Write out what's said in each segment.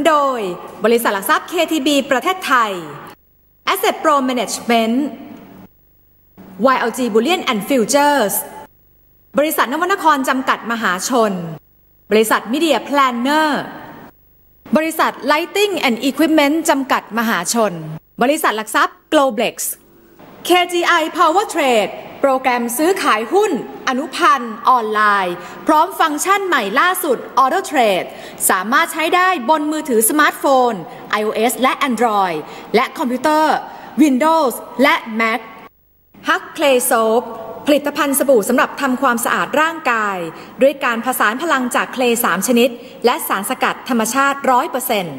โดยบริษัทหลักทรัพย์ KTB ประเทศไทย Asset Pro Management YLG Bullion and Futures บริษัทนวนครจำกัดมหาชนบริษัท Media Planner บริษัท Lighting and Equipment จำกัดมหาชนบริษัทหลักทรัพย์ Globlex KGI Power Trade โปรแกรมซื้อขายหุ้นอนุพันธ์ออนไลน์พร้อมฟังก์ชันใหม่ล่าสุด Auto Trade สามารถใช้ได้บนมือถือสมาร์ทโฟน iOS และ Android และคอมพิวเตอร์ Windows และ Mac Hug Clay Soap ผลิตภัณฑ์สบู่สำหรับทำความสะอาดร่างกายด้วยการผสานพลังจากเคลย์3ชนิดและสารสกัดธรรมชาติ 100%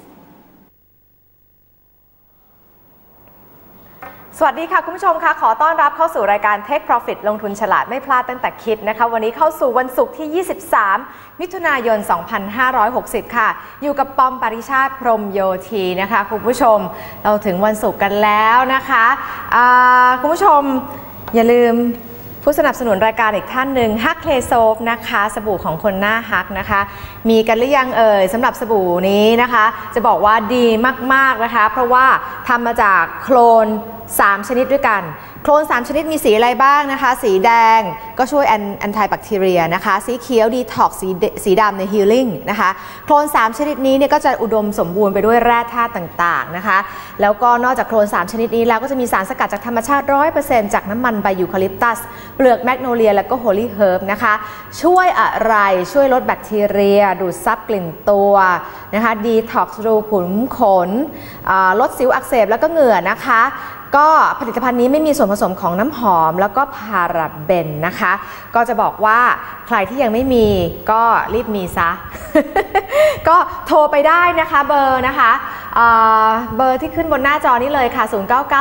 สวัสดีค่ะคุณผู้ชมค่ะขอต้อนรับเข้าสู่รายการ Take Profit ลงทุนฉลาดไม่พลาดตั้งแต่คิดนะคะวันนี้เข้าสู่วันศุกร์ที่ 23 มิถุนายน 2560 ค่ะอยู่กับปอมปริชาติพรหมโยธีนะคะคุณผู้ชมเราถึงวันศุกร์กันแล้วนะคะคุณผู้ชมอย่าลืมผู้สนับสนุนรายการอีกท่านหนึ่งฮักเคลโซฟนะคะสบู่ของคนหน้าฮักนะคะมีกันหรือยังสำหรับสบู่นี้นะคะจะบอกว่าดีมากๆนะคะเพราะว่าทำมาจากโคลน3ชนิดด้วยกันโคลน3ชนิดมีสีอะไรบ้างนะคะสีแดงก็ช่วยแอนตี้แบคทีเรียนะคะสีเขียวดีท็อกซ์สีดำในฮีลลิ่งนะคะโคลน3ชนิดนี้เนี่ยก็จะอุดมสมบูรณ์ไปด้วยแร่ธาตุต่างๆนะคะแล้วก็นอกจากโคลน3ชนิดนี้แล้วก็จะมีสารสกัดจากธรรมชาติ 100% จากน้ำมันใบยูคาลิปตัสเปลือกแมกโนเลียและก็โฮลี่เฮิร์บนะคะช่วยอะไรช่วยลดแบคทีเรียดูดซับกลิ่นตัวนะคะดีท็อกซ์รูขุมขนลดสิวอักเสบแล้วก็เหงื่อนะคะก็ผลิตภัณฑ์นี้ไม่มีส่วนผสมของน้ำหอมแล้วก็พาราเบนนะคะก็จะบอกว่าใครที่ยังไม่มีก็รีบมีซะ ก็โทรไปได้นะคะเบอร์นะคะเบอร์ที่ขึ้นบนหน้าจอนี้เลยค่ะ0994469469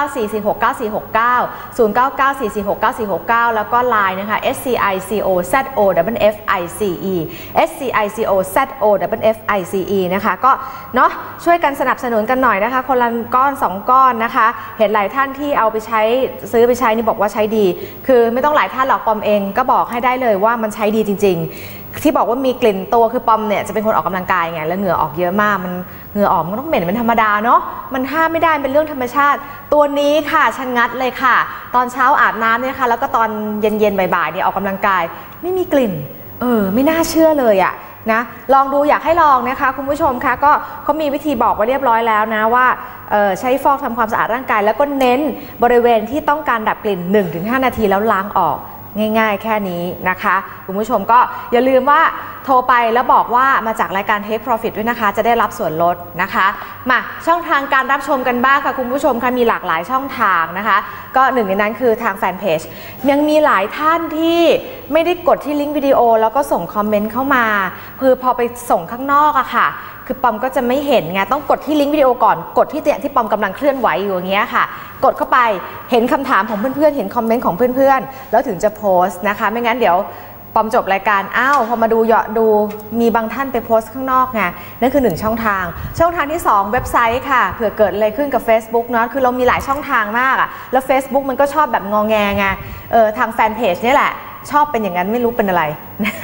0994469469 แล้วก็ LINE นะคะ SCICOZOFFICE SCICOZOFFICE นะคะก็เนาะช่วยกันสนับสนุนกันหน่อยนะคะคนละก้อน2ก้อนนะคะเห็นหลายท่านที่เอาไปใช้ซื้อไปใช้นี่บอกว่าใช้ดีคือไม่ต้องหลายท่านหรอกปอมเองก็บอกให้ได้เลยว่ามันใช้ดีจริงๆที่บอกว่ามีกลิ่นตัวคือปอมเนี่ยจะเป็นคนออกกำลังกายไงแล้วเหงื่อออกเยอะมากมันเหงื่อออกมันต้องเหม็นเป็นธรรมดาเนาะมันห้ามไม่ได้เป็นเรื่องธรรมชาติตัวนี้ค่ะชะงัดเลยค่ะตอนเช้าอาบน้ำเนี่ยค่ะแล้วก็ตอนเย็นๆบ่ายๆเนี่ยออกกำลังกายไม่มีกลิ่นไม่น่าเชื่อเลยอะนะลองดูอยากให้ลองนะคะคุณผู้ชมคะก็เขามีวิธีบอกไว้เรียบร้อยแล้วนะว่าใช้ฟอกทำความสะอาดร่างกายแล้วก็เน้นบริเวณที่ต้องการดับกลิ่น 1-5 นาทีแล้วล้างออกง่ายๆแค่นี้นะคะคุณผู้ชมก็อย่าลืมว่าโทรไปแล้วบอกว่ามาจากรายการ Take Profit ด้วยนะคะจะได้รับส่วนลดนะคะมาช่องทางการรับชมกันบ้างค่ะคุณผู้ชมค่ะมีหลากหลายช่องทางนะคะก็หนึ่งในนั้นคือทางแฟนเพจยังมีหลายท่านที่ไม่ได้กดที่ลิงก์วิดีโอแล้วก็ส่งคอมเมนต์เข้ามาคือพอไปส่งข้างนอกอะค่ะคือปอมก็จะไม่เห็นไงต้องกดที่ลิงก์วิดีโอก่อนกดที่ที่ปอมกำลังเคลื่อนไหวอยู่อย่างเงี้ยค่ะกดเข้าไปเห็นคำถามของเพื่อนๆเห็นคอมเมนต์ของเพื่อนๆแล้วถึงจะโพสต์นะคะไม่งั้นเดี๋ยวปอมจบรายการพอมาดูมีบางท่านไปโพสต์ข้างนอกไงนั่นคือ1ช่องทางที่2เว็บไซต์ค่ะเผื่อเกิดอะไรขึ้นกับ Facebook เนาะคือเรามีหลายช่องทางมากอะแล้ว Facebook มันก็ชอบแบบงอแงไงทางแฟนเพจนี่แหละชอบเป็นอย่างนั้นไม่รู้เป็นอะไร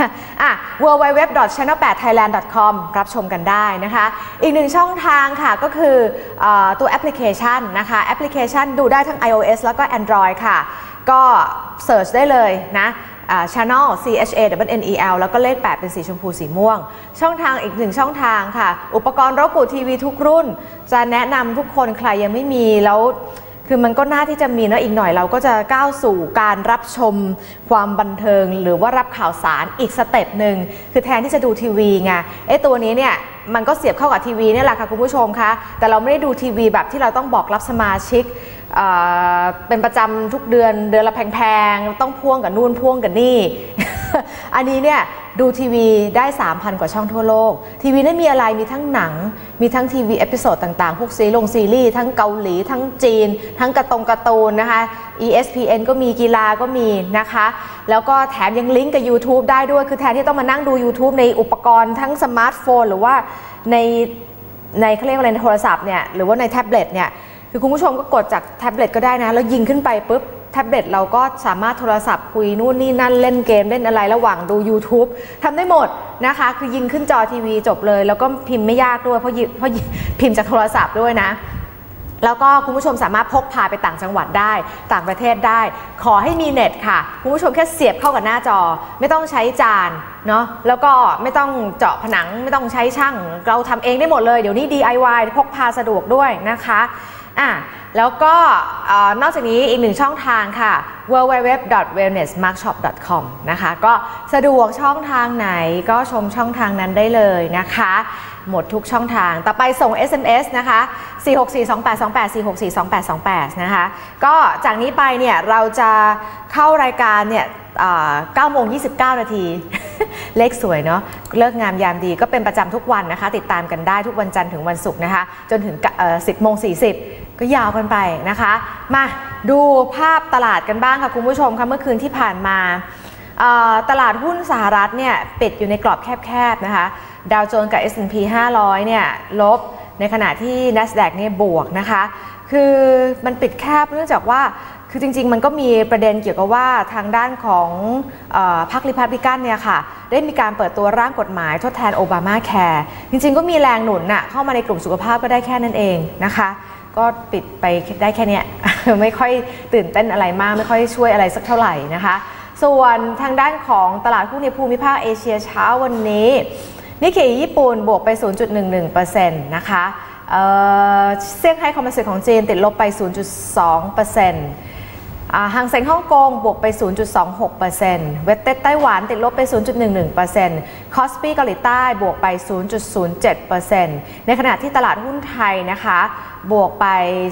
www.channel8thailand.com รับชมกันได้นะคะอีก1ช่องทางค่ะก็คือตัวแอปพลิเคชันนะคะแอปพลิเคชันดูได้ทั้ง iOS แล้วก็ Android ค่ะก็เสิร์ชได้เลยนะ Channel CHANNEL แล้วก็เลข8เป็นสีชมพูสีม่วงช่องทางอีก1ช่องทางค่ะอุปกรณ์Rokuทีวีทุกรุ่นจะแนะนำทุกคนใครยังไม่มีแล้วคือมันก็น่าที่จะมีนะอีกหน่อยเราก็จะก้าวสู่การรับชมความบันเทิงหรือว่ารับข่าวสารอีกสเต็ปหนึ่งคือแทนที่จะดูทีวีไงตัวนี้เนี่ยมันก็เสียบเข้ากับทีวีนี่แหละค่ะคุณผู้ชมคะแต่เราไม่ได้ดูทีวีแบบที่เราต้องบอกรับสมาชิกเป็นประจำทุกเดือนละแพงๆต้องพ่วงกับนู่นพ่วงกับนี่ อันนี้เนี่ยดูทีวีได้ 3,000 กว่าช่องทั่วโลกทีวีนั้นมีอะไรมีทั้งหนังมีทั้งทีวีเอพิโซดต่างๆพวกซีรีส์ทั้งเกาหลีทั้งจีนทั้งการ์ตูนนะคะ ESPN ก็มีกีฬาก็มีนะคะแล้วก็แถมยังลิงก์กับ YouTube ได้ด้วยคือแทนที่ต้องมานั่งดู YouTube ในอุปกรณ์ทั้งสมาร์ทโฟนหรือว่าในเขาเรียกว่าอะไรในโทรศัพท์เนี่ยหรือว่าในแท็บเล็ตเนี่ยคือคุณผู้ชมก็กดจากแท็บเล็ตก็ได้นะแล้วยิงขึ้นไปปุ๊บท็บเล็ตเราก็สามารถโทรศัพท์คุยนู่นนี่นั่นเล่นเกมเล่นอะไรระหว่างดู YouTube ทำได้หมดนะคะคือยิงขึ้นจอทีวีจบเลยแล้วก็พิมพ์ไม่ยากด้วยเพราะพิมพ์จากโทรศัพท์ด้วยนะแล้วก็คุณผู้ชมสามารถพกพาไปต่างจังหวัดได้ต่างประเทศได้ขอให้มีเน็ตค่ะคุณผู้ชมแค่เสียบเข้ากับหน้าจอไม่ต้องใช้จานเนาะแล้วก็ไม่ต้องเจาะผนังไม่ต้องใช้ช่างเราทำเองได้หมดเลยเดี๋ยวนี้ DIY พกพาสะดวกด้วยนะคะแล้วก็นอกจากนี้อีกหนึ่งช่องทางค่ะ www.wellnessmarkshop.com นะคะก็สะดวกช่องทางไหนก็ชมช่องทางนั้นได้เลยนะคะหมดทุกช่องทางต่อไปส่ง SMS นะคะ4642828 4642828นะคะก็จากนี้ไปเนี่ยเราจะเข้ารายการเนี่ย9:29 นาที เลขสวยเนาะเลิกงามยามดีก็เป็นประจำทุกวันนะคะติดตามกันได้ทุกวันจันทร์ถึงวันศุกร์นะคะจนถึง10:40ก็ยาวกันไปนะคะมาดูภาพตลาดกันบ้างค่ะคุณผู้ชมค่ะเมื่อคืนที่ผ่านมาตลาดหุ้นสหรัฐเนี่ยปิดอยู่ในกรอบแคบๆนะคะดาวโจนส์กับ S&P 500เนี่ยลบในขณะที่ NASDAQ เนี่ยบวกนะคะคือมันปิดแคบเนื่องจากว่าคือจริงๆมันก็มีประเด็นเกี่ยวกับว่าทางด้านของพรรคริพับลิกันเนี่ยค่ะได้มีการเปิดตัวร่างกฎหมายทดแทนโอบามาแคร์จริงๆก็มีแรงหนุนน่ะเข้ามาในกลุ่มสุขภาพก็ได้แค่นั้นเองนะคะก็ปิดไปได้แค่นี้ ไม่ค่อยตื่นเต้นอะไรมากไม่ค่อยช่วยอะไรสักเท่าไหร่นะคะส่วนทางด้านของตลาดหุ้นในภูมิภาคเอเชียเช้าวันนี้นิกเกอิญี่ปุ่นบวกไป 0.11% นะคะเซี่ยงไฮ้คอมเพลซ์ของจีนติดลบไป 0.2%หางเส็งฮ่องกงบวกไป 0.26% เวสเต็ดไต้หวันติดลบไป 0.11% คอสปีเกาหลีใต้บวกไป 0.07% ในขณะที่ตลาดหุ้นไทยนะคะบวกไป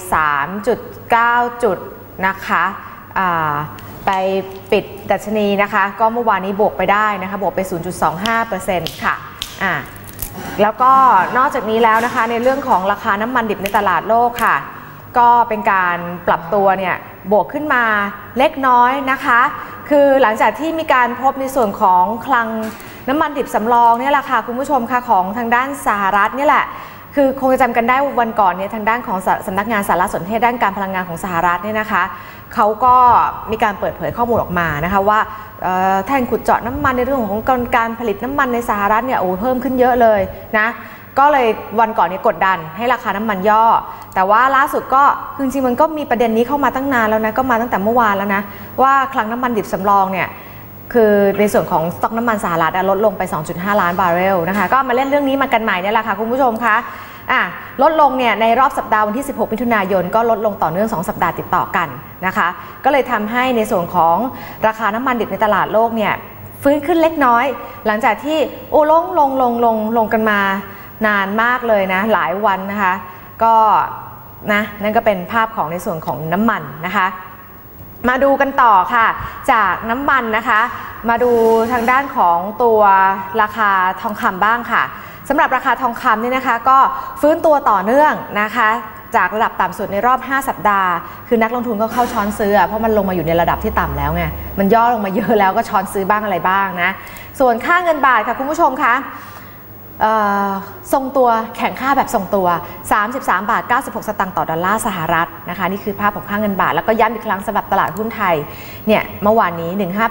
3.9 จุดนะคะไปปิดดัชนีนะคะก็เมื่อวานนี้บวกไปได้นะคะบวกไป 0.25% ค่ะแล้วก็นอกจากนี้แล้วนะคะในเรื่องของราคาน้ำมันดิบในตลาดโลกค่ะก็เป็นการปรับตัวเนี่ยบวกขึ้นมาเล็กน้อยนะคะคือหลังจากที่มีการพบในส่วนของคลังน้ำมันดิบสำรองเนี่ยแหละค่ะคุณผู้ชมค่ะของทางด้านสหรัฐนี่แหละคือคงจะจำกันได้วันก่อนเนี่ยทางด้านของสำนักงานสารสนเทศด้านการพลังงานของสหรัฐเนี่ยนะคะเขาก็มีการเปิดเผยข้อมูลออกมานะคะว่าแท่นขุดเจาะน้ำมันในเรื่องของการผลิตน้ำมันในสหรัฐเนี่ยเพิ่มขึ้นเยอะเลยนะก็เลยวันก่อนนี้กดดันให้ราคาน้ำมันย่อแต่ว่าล่าสุดก็จริงๆมันก็มีประเด็นนี้เข้ามาตั้งนานแล้วนะก็มาตั้งแต่เมื่อวานแล้วนะว่าคลังน้ำมันดิบสำรองเนี่ยคือในส่วนของสต็อกน้ำมันสหรัฐลดลงไป 2.5 ล้านบาร์เรลนะคะก็มาเล่นเรื่องนี้มากันใหม่เนี่ยแหละค่ะคุณผู้ชมคะลดลงเนี่ยในรอบสัปดาห์วันที่16มิถุนายนก็ลดลงต่อเนื่อง2สัปดาห์ติดต่อกันนะคะก็เลยทำให้ในส่วนของราคาน้ำมันดิบในตลาดโลกเนี่ยฟื้นขึ้นเล็กน้อยหลังจากที่ลงกันมานานมากเลยนะหลายวันนะคะก็นะนั่นก็เป็นภาพของในส่วนของน้ำมันนะคะมาดูกันต่อค่ะจากน้ำมันนะคะมาดูทางด้านของตัวราคาทองคำบ้างค่ะสำหรับราคาทองคำนี่นะคะก็ฟื้นตัวต่อเนื่องนะคะจากระดับต่ำสุดในรอบ5สัปดาห์คือนักลงทุนก็เข้าช้อนซื้อเพราะมันลงมาอยู่ในระดับที่ต่ำแล้วไงมันย่อลงมาเยอะแล้วก็ช้อนซื้อบ้างอะไรบ้างนะส่วนค่าเงินบาทค่ะคุณผู้ชมคะทรงตัวแข็งค่าแบบทรงตัว33.96 สตางค์ต่อดอลลาร์สหรัฐนะคะนี่คือภาพของค่าเงินบาทแล้วก็ย้ำอีกครั้งสำหรับตลาดหุ้นไทยเนี่ยเมื่อวานนี้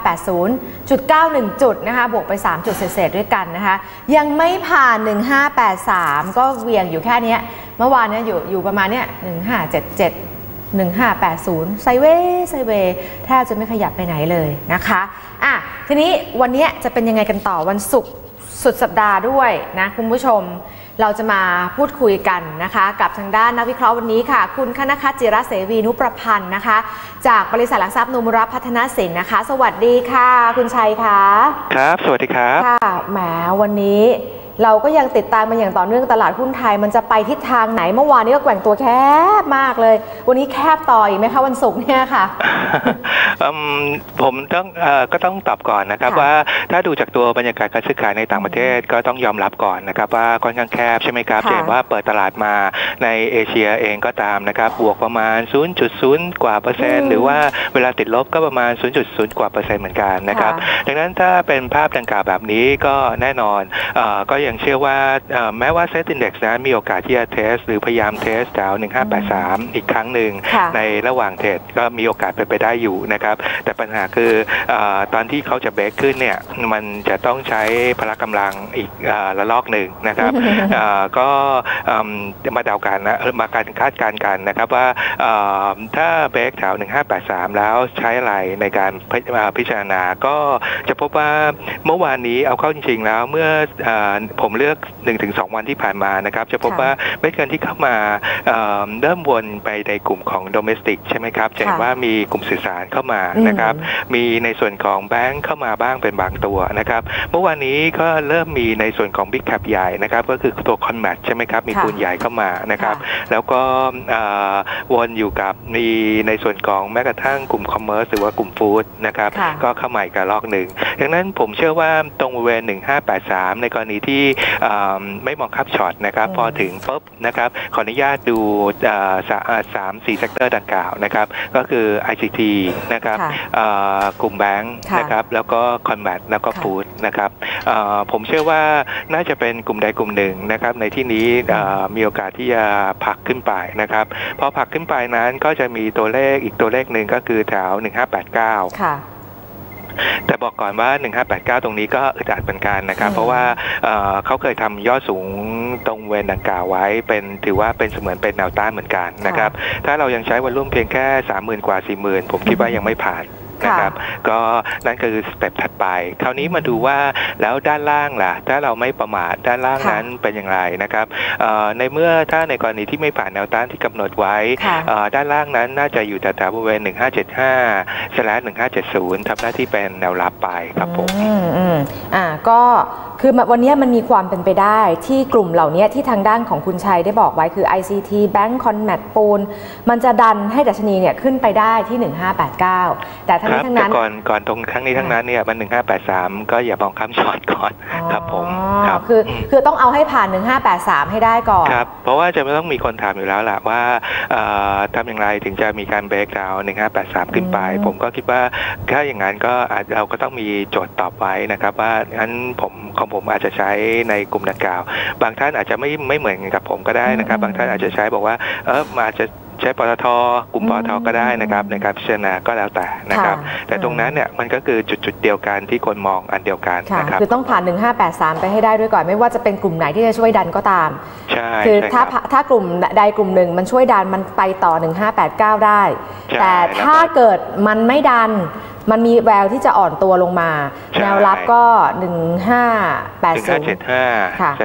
1580.91 จุดนะคะบวกไป3จุดเศษด้วยกันนะคะยังไม่ผ่าน1583ก็เวียงอยู่แค่นี้เมื่อวานเนี่ยอยู่ประมาณเนี้ย1577 1580ไซเวย์แทบจะไม่ขยับไปไหนเลยนะคะทีนี้วันนี้จะเป็นยังไงกันต่อวันศุกร์สุดสัปดาห์ด้วยนะคุณผู้ชมเราจะมาพูดคุยกันนะคะกับทางด้านนักวิเคราะห์วันนี้ค่ะคุณคณคัตจิระเสวีนุประพันธ์นะคะจากบริษัทหลักทรัพย์นูมุระพัฒนสินนะคะสวัสดีค่ะคุณชัยค่ะครับสวัสดีครับค่ะแหมวันนี้เราก็ยังติดตามมาอย่างต่อเนื่องตลาดหุ้นไทยมันจะไปทิศทางไหนเมื่อวานนี้ก็แกว่งตัวแคบมากเลยวันนี้แคบต่ออีกไหมคะวันศุกร์เนี่ยค่ะผมก็ต้องตอบก่อนนะครับว่าถ้าดูจากตัวบรรยากาศการซื้อขายในต่างประเทศก็ต้องยอมรับก่อนนะครับว่าค่อนข้างแคบใช่ไหมครับเห็นว่าเปิดตลาดมาในเอเชียเองก็ตามนะครับบวกประมาณ 0.0 กว่าเปอร์เซ็นต์หรือว่าเวลาติดลบก็ประมาณ 0.0 กว่าเปอร์เซ็นต์เหมือนกันนะครับดังนั้นถ้าเป็นภาพดังกล่าวแบบนี้ก็แน่นอนก็ยังเชื่อว่าแม้ว่า Set Index นั้นมีโอกาสที่จะเทสหรือพยายามเทสแถว1583อีกครั้งหนึ่งในระหว่างเทรดก็มีโอกาสเป็นไปได้อยู่นะครับแต่ปัญหาคือตอนที่เขาจะเบรกขึ้นเนี่ยมันจะต้องใช้พละกำลังอีกระลอกหนึ่งนะครับก็มาเดากันนะมาการคาดการณ์กันนะครับว่าถ้าเบรกแถว1583แล้วใช้อะไรในการพิจารณาก็จะพบว่าเมื่อวานนี้เอาเข้าจริงๆแล้วเมื่อผมเลือก 1-2 วันที่ผ่านมานะครับจะพบว่าเม็ดเงินที่เข้ามาเริ่มวนไปในกลุ่มของ domestic ใช่ไหมครับจะเห็นว่ามีกลุ่มสื่อสารเข้ามานะครับมีในส่วนของแบงค์เข้ามาบ้างเป็นบางตัวนะครับเมื่อวานนี้ก็เริ่มมีในส่วนของ Big Cap ใหญ่นะครับก็คือตัว Conmat ใช่ไหมครับมีทุนใหญ่เข้ามานะครับแล้วก็วนอยู่กับมีในส่วนของแม้กระทั่งกลุ่ม Commerce หรือว่ากลุ่ม Food นะครับก็เข้ามาอีกระลอกหนึ่งดังนั้นผมเชื่อว่าตรงบริเวณ1583ในกรณีที่ไม่มองคับช็อตนะครับพอถึงปุ๊บนะครับขออนุญาตดู3-4 เซกเตอร์ดังกล่าวนะครับก็คือ ICT นะครับกลุ่มแบงค์นะครับแล้วก็ Conmat แล้วก็ Food นะครับผมเชื่อว่าน่าจะเป็นกลุ่มใดกลุ่มหนึ่งนะครับในที่นี้มีโอกาสที่จะผลักขึ้นไปนะครับพอผลักขึ้นไปนั้นก็จะมีตัวเลขอีกตัวเลขหนึ่งก็คือแถว1589ค่ะแต่บอกก่อนว่า1589ตรงนี้ก็อึดอัดเหมือนกันนะครับเพราะว่าเขาเคยทำยอดสูงตรงเวนดังกล่าวไว้เป็นถือว่าเป็นเสมือนเป็นแนวต้านเหมือนกันนะครับถ้าเรายังใช้วอลลุ่มเพียงแค่ 30,000 กว่า 40,000 ผมคิดว่ายังไม่ผ่านนะครับก็นั่นคือสเต็ปถัดไปคราวนี้มาดูว่าแล้วด้านล่างล่ะถ้าเราไม่ประมาทด้านล่างนั้นเป็นอย่างไรนะครับในเมื่อถ้าในกรณีที่ไม่ผ่านแนวต้านที่กำหนดไว้ด้านล่างนั้นน่าจะอยู่แถวบริเวณ1575/1570ทำหน้าที่เป็นแนวรับไปครับผมก็คือวันนี้มันมีความเป็นไปได้ที่กลุ่มเหล่านี้ที่ทางด้านของคุณชัยได้บอกไว้คือ ICT Bank Conmat ปูนมันจะดันให้ดัชนีเนี่ยขึ้นไปได้ที่1589แต่ทั้งนี้ทั้งนั้นก่อนตรงครั้งนี้ทั้งนั้นเนี่ยมัน1583ก็อย่ามองข้ามช็อตก่อนครับผมครับคือต้องเอาให้ผ่าน1583ให้ได้ก่อนครับเพราะว่าจะไม่ต้องมีคนถามอยู่แล้วแหละว่าทำอย่างไรถึงจะมีการเบรกดาวน์1583ขึ้นไปผมก็คิดว่าถ้าอย่างนั้นก็เราก็ต้องมีโจทย์ตอบไว้นะครับว่างั้นผมอาจจะใช้ในกลุ่มดังกล่าวบางท่านอาจจะไม่เหมือนกับผมก็ได้นะครับบางท่านอาจจะใช้บอกว่าอาจจะใช้ปตท.กลุ่มปตท.ก็ได้นะครับในการพิจารณาก็แล้วแต่นะครับแต่ตรงนั้นเนี่ยมันก็คือจุดเดียวกันที่คนมองอันเดียวกันนะครับคือต้องผ่าน1583ไปให้ได้ด้วยก่อนไม่ว่าจะเป็นกลุ่มไหนที่จะช่วยดันก็ตามใช่คือถ้ากลุ่มใดกลุ่มหนึ่งมันช่วยดันมันไปต่อ1589ได้แต่ถ้าเกิดมันไม่ดันมันมีแววที่จะอ่อนตัวลงมาแนวรับก็ 1575ค่ะ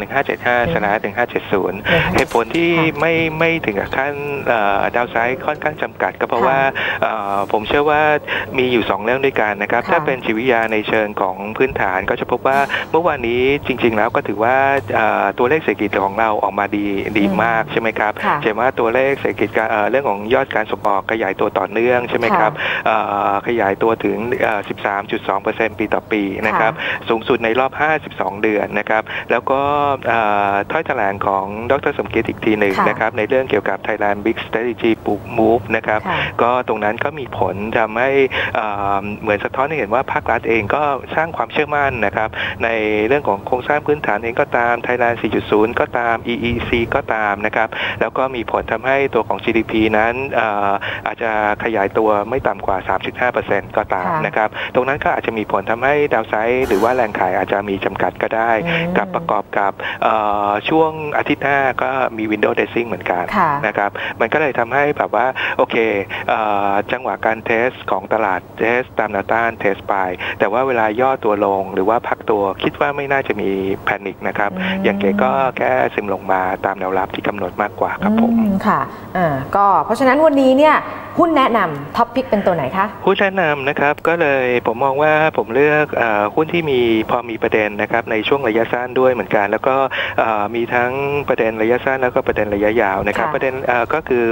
1575/1570เหตุผลที่ไม่ถึงกับขั้นดาวไซด์ค่อนข้างจำกัดก็เพราะว่าผมเชื่อว่ามีอยู่2เรื่องด้วยกันนะครับถ้าเป็นจิตวิทยาในเชิงของพื้นฐานก็จะพบว่าเมื่อวานนี้จริงๆแล้วก็ถือว่าตัวเลขเศรษฐกิจของเราออกมาดีมากใช่ไหมครับเช่นว่าตัวเลขเศรษฐกิจเรื่องของยอดการส่งออกขยายตัวต่อเนื่องใช่ไหมครับขยายตัวถึง 13.2% ปีต่อปีนะครับสูงสุดในรอบ52เดือนนะครับแล้วก็ถ้อยแถลงของดร.สมเกียรติอีกทีหนึ่งนะครับในเรื่องเกี่ยวกับ Thailand Big Strategy Move นะครับก็ตรงนั้นก็มีผลทำให้เหมือนสะท้อนให้เห็นว่าภาครัฐเองก็สร้างความเชื่อมั่นนะครับในเรื่องของโครงสร้างพื้นฐานเองก็ตาม Thailand 4.0 ก็ตาม EEC ก็ตามนะครับแล้วก็มีผลทำให้ตัวของ GDP นั้นอาจจะขยายตัวไม่ต่ำกว่า 3.5% ก็ตามนะครับตรงนั้นก็อาจจะมีผลทำให้ดาวไซด์หรือว่าแรงขายอาจจะมีจำกัดก็ได้กับประกอบกับช่วงอาทิตย์หน้าก็มี window dressing เหมือนกันนะครับมันก็เลยทำให้แบบว่าโอเคจังหวะการเทสของตลาดเทสตามแนวต้านเทสไปแต่ว่าเวลาย่อตัวลงหรือว่าพักตัวคิดว่าไม่น่าจะมีแพนิคนะครับอย่างเก๋ก็แค่ซึมลงมาตามแนวรับที่กำหนดมากกว่าครับผมค่ะก็เพราะฉะนั้นวันนี้เนี่ยหุ้นแนะนำท็อปพิกเป็นตัวไหนคะหุ้นแนะนำนะครับก็เลยผมมองว่าผมเลือกหุ้นที่พอมีประเด็นนะครับในช่วงระยะสั้นด้วยเหมือนกันแล้วก็มีทั้งประเด็นระยะสั้นแล้วก็ประเด็นระยะยาวนะครับประเด็นก็คือหุ้นอ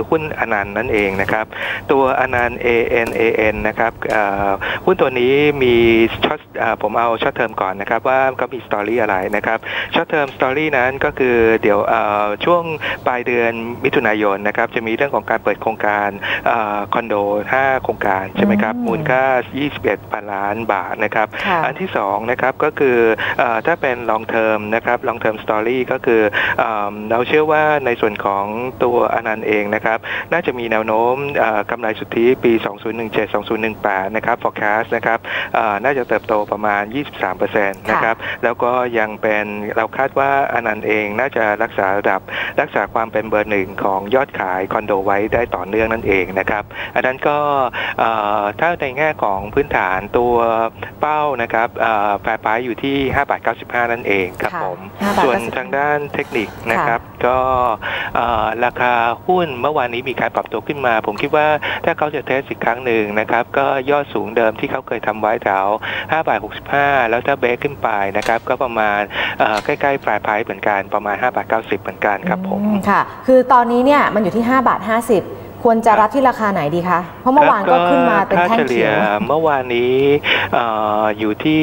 นันต์นั่นเองนะครับตัวอนันต์ ANAN นะครับหุ้นตัวนี้มีช็อตผมเอาช็อตเทอมก่อนนะครับว่าก็มีสตอรี่อะไรนะครับช็อตเทอมสตอรี่นั้นก็คือเดี๋ยวช่วงปลายเดือนมิถุนายนนะครับจะมีเรื่องของการเปิดโครงการคอนโด5โครงการใช่ไหมครับมูลค่า21 พันล้านบาทนะครับอันที่2นะครับก็คือถ้าเป็น long term นะครับ long term story ก็คือเราเชื่อว่าในส่วนของตัวอนันต์เองนะครับน่าจะมีแนวโน้มกำไรสุทธิปี 2017-2018 นะครับ forecast นะครับน่าจะเติบโตประมาณ 23% นะครับแล้วก็ยังเป็นเราคาดว่าอนันต์เองน่าจะรักษาความเป็นเบอร์หนึ่งของยอดขายคอนโดไว้ได้ต่อเนื่องนั่นเองนะครับอันนั้นก็ถ้าในแง่ของพื้นฐานตัวเป้านะครับแฟร์ไพรซ์อยู่ที่5.95 นั่นเองครับผมส่วนทางด้านเทคนิคนะครับก็ราคาหุ้นเมื่อวานนี้มีการปรับตัวขึ้นมาผมคิดว่าถ้าเขาจะเทสอีกครั้งหนึ่งนะครับก็ยอดสูงเดิมที่เขาเคยทำไว้แถว5.65 แล้วถ้าเบรกขึ้นไปนะครับก็ประมาณใกล้ๆแฟร์ไพรซ์เหมือนกันประมาณ5.90 เหมือนกันครับผมค่ะคือตอนนี้เนี่ยมันอยู่ที่5.50 ควรจะรับที่ราคาไหนดีคะเพราะเมื่อวานก็ขึ้นมาเป็นแท่งเขียวเมื่อวานนี้อยู่ที่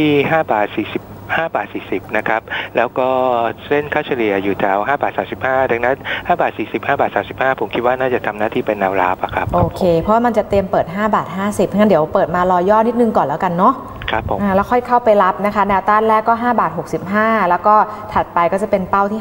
5.40 นะครับแล้วก็เส้นค่าเฉลี่ยอยู่แถว5.35 ดังนั้น5.40-5.35 ผมคิดว่าน่าจะทำหน้าที่เป็นแนวรับครับโอเคเพราะมันจะเตรียมเปิด5.50 งั้นเดี๋ยวเปิดมารอย่อนิดนึงก่อนแล้วกันเนาะครับผมแล้วค่อยเข้าไปรับนะคะแนวต้านแรกก็5.65 แล้วก็ถัดไปก็จะเป็นเป้าที่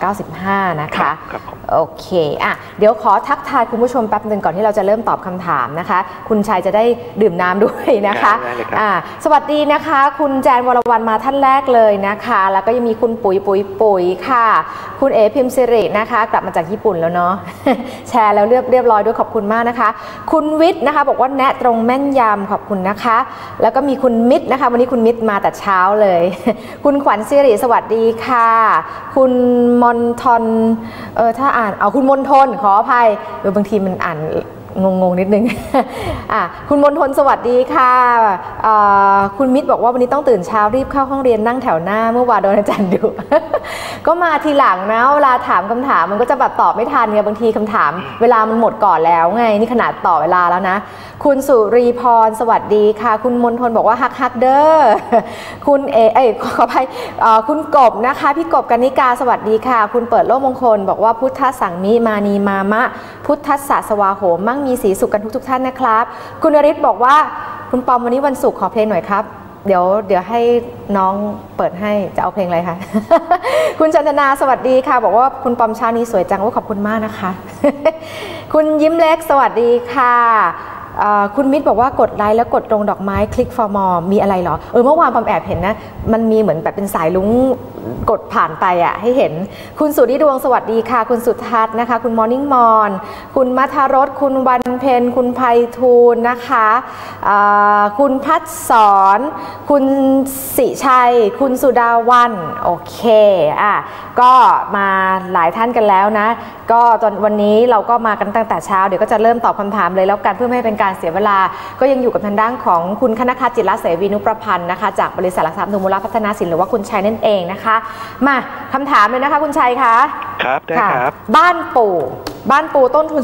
5.95 นะคะโอเคเดี๋ยวขอทักทายคุณผู้ชมแป๊บนึงก่อนที่เราจะเริ่มตอบคำถามนะคะคุณชัยจะได้ดื่มน้ำด้วยนะคะสวัสดีนะคะคุณแจนวรวรรณมาท่านแรกเลยนะคะแล้วก็ยังมีคุณปุ๋ยค่ะคุณเอพิมพ์สิรินะคะกลับมาจากญี่ปุ่นแล้วเนาะแชร์แล้วเรียบร้อยด้วยขอบคุณมากนะคะคุณวิทย์นะคะบอกว่าแนะตรงแม่นยำขอบคุณนะคะแล้วก็มีคุณมิตรนะคะวันนี้คุณมิตรมาแต่เช้าเลยคุณขวัญสิริสวัสดีค่ะคุณมนทนถ้าอ่านเอาคุณมนทนขออภัยบางทีมันอ่านงงนิดนึงคุณมนทนสวัสดีค่ะคุณมิตรบอกว่าวันนี้ต้องตื่นเช้ารีบเข้าห้องเรียนนั่งแถวหน้าเมื่อวานโดนอาจารย์ดุ ก็มาทีหลังนะเวลาถามคำถามมันก็จะแบบตอบไม่ทันไงบางทีคำถามเวลามันหมดก่อนแล้วไงนี่ขนาดต่อเวลาแล้วนะคุณสุรีพรสวัสดีค่ะคุณมนทนบอกว่าฮักเด้อคุณขออภัยคุณกบนะคะพี่กบกนิกาสวัสดีค่ะคุณเปิดโลกมงคลบอกว่าพุทธสังมิมานีมามะพุทธสสวาโหมมั่งมีสีสุขกันทุกท่านนะครับคุณนฤทธิ์บอกว่าคุณปอมวันนี้วันศุกร์ขอเพลงหน่อยครับเดี๋ยวให้น้องเปิดให้จะเอาเพลงอะไรคะ คุณจันทนาสวัสดีค่ะบอกว่าคุณปอมเช้านี้สวยจังขอบคุณมากนะคะ คุณยิ้มเล็กสวัสดีค่ะคุณมิตรบอกว่ากดไลค์แล้วกดตรงดอกไม้คลิก for more มีอะไรหรอเมื่อวานปอมแอบเห็นนะมันมีเหมือนแบบเป็นสายลุ้งกดผ่านไปให้เห็นคุณสุริดวงสวัสดีค่ะคุณสุทัศน์นะคะคุณมอร์นิ่งมอนคุณมัทรสคุณวันเพ็ญคุณไพฑูรย์นะคะคุณพัฒสอนคุณสิชัยคุณสุดาวันโอเคก็มาหลายท่านกันแล้วนะก็ตอนวันนี้เราก็มากันตั้งแต่เช้าเดี๋ยวก็จะเริ่มตอบคำถามเลยแล้วกันเพื่อไม่ให้เป็นการเสียเวลาก็ยังอยู่กับทางด้านของคุณคณคจิตรเสวีนุประพันธ์นะคะจากบริษัทหลักทรัพย์นุมูลพัฒนาสินหรือว่าคุณชัยนั่นเองนะคะมาคำถามเลยนะคะคุณชัยคะครับได้ครับบ้านปูต้นทุน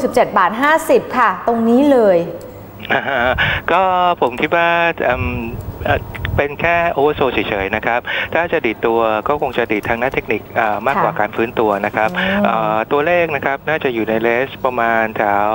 17.50 ค่ะตรงนี้เลยก็ผมคิดว่าเป็นแค่โอเวอร์โซเฉยๆนะครับถ้าจะดีดตัวก็คงจะดีดทางด้านเทคนิคมากกว่าการฟื้นตัวนะครับตัวเลขนะครับน่าจะอยู่ในเลสประมาณแถว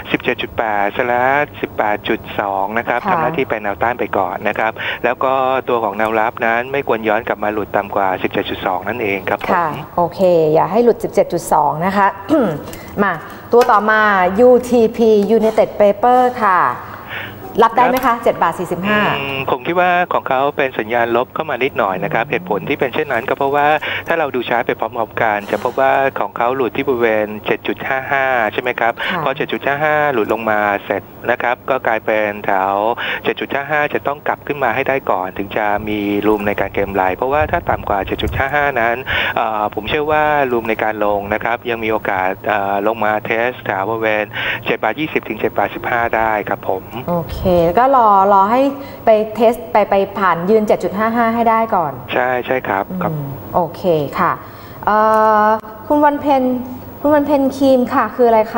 17.8/18.2 นะครับทำหน้าที่เป็นแนวต้านไปก่อนนะครับแล้วก็ตัวของแนวรับนั้นไม่ควรย้อนกลับมาหลุดต่ำกว่า 17.2 นั่นเองครับผมโอเคอย่าให้หลุด 17.2 นะคะ มาตัวต่อมา UTP United Paper ค่ะรับได้ไหมคะ7.45 ผมคิดว่าของเขาเป็นสัญญาณลบเข้ามานิดหน่อยนะครับเหตุผลที่เป็นเช่นนั้นก็เพราะว่าถ้าเราดูชาร์ตไปพร้อมๆกันจะพบว่าของเขาหลุดที่บริเวณ 7.55 ใช่ไหมครับพอ 7.55 หลุดลงมาเสร็จนะครับก็กลายเป็นแถว 7.55 จะต้องกลับขึ้นมาให้ได้ก่อนถึงจะมีรูมในการเก็งกำไรเพราะว่าถ้าต่ำกว่า 7.55 นั้นผมเชื่อว่ารูมในการลงนะครับยังมีโอกาสลงมาเทสแถวบริเวณ 7.20 ถึง 7.15 ได้ครับผมโอเคก็รอให้ไปเทสไปผ่านยืน 7.55 ให้ได้ก่อนใช่ครับโอเคค่ะคุณวันเพ็ญครีมค่ะคืออะไรคะ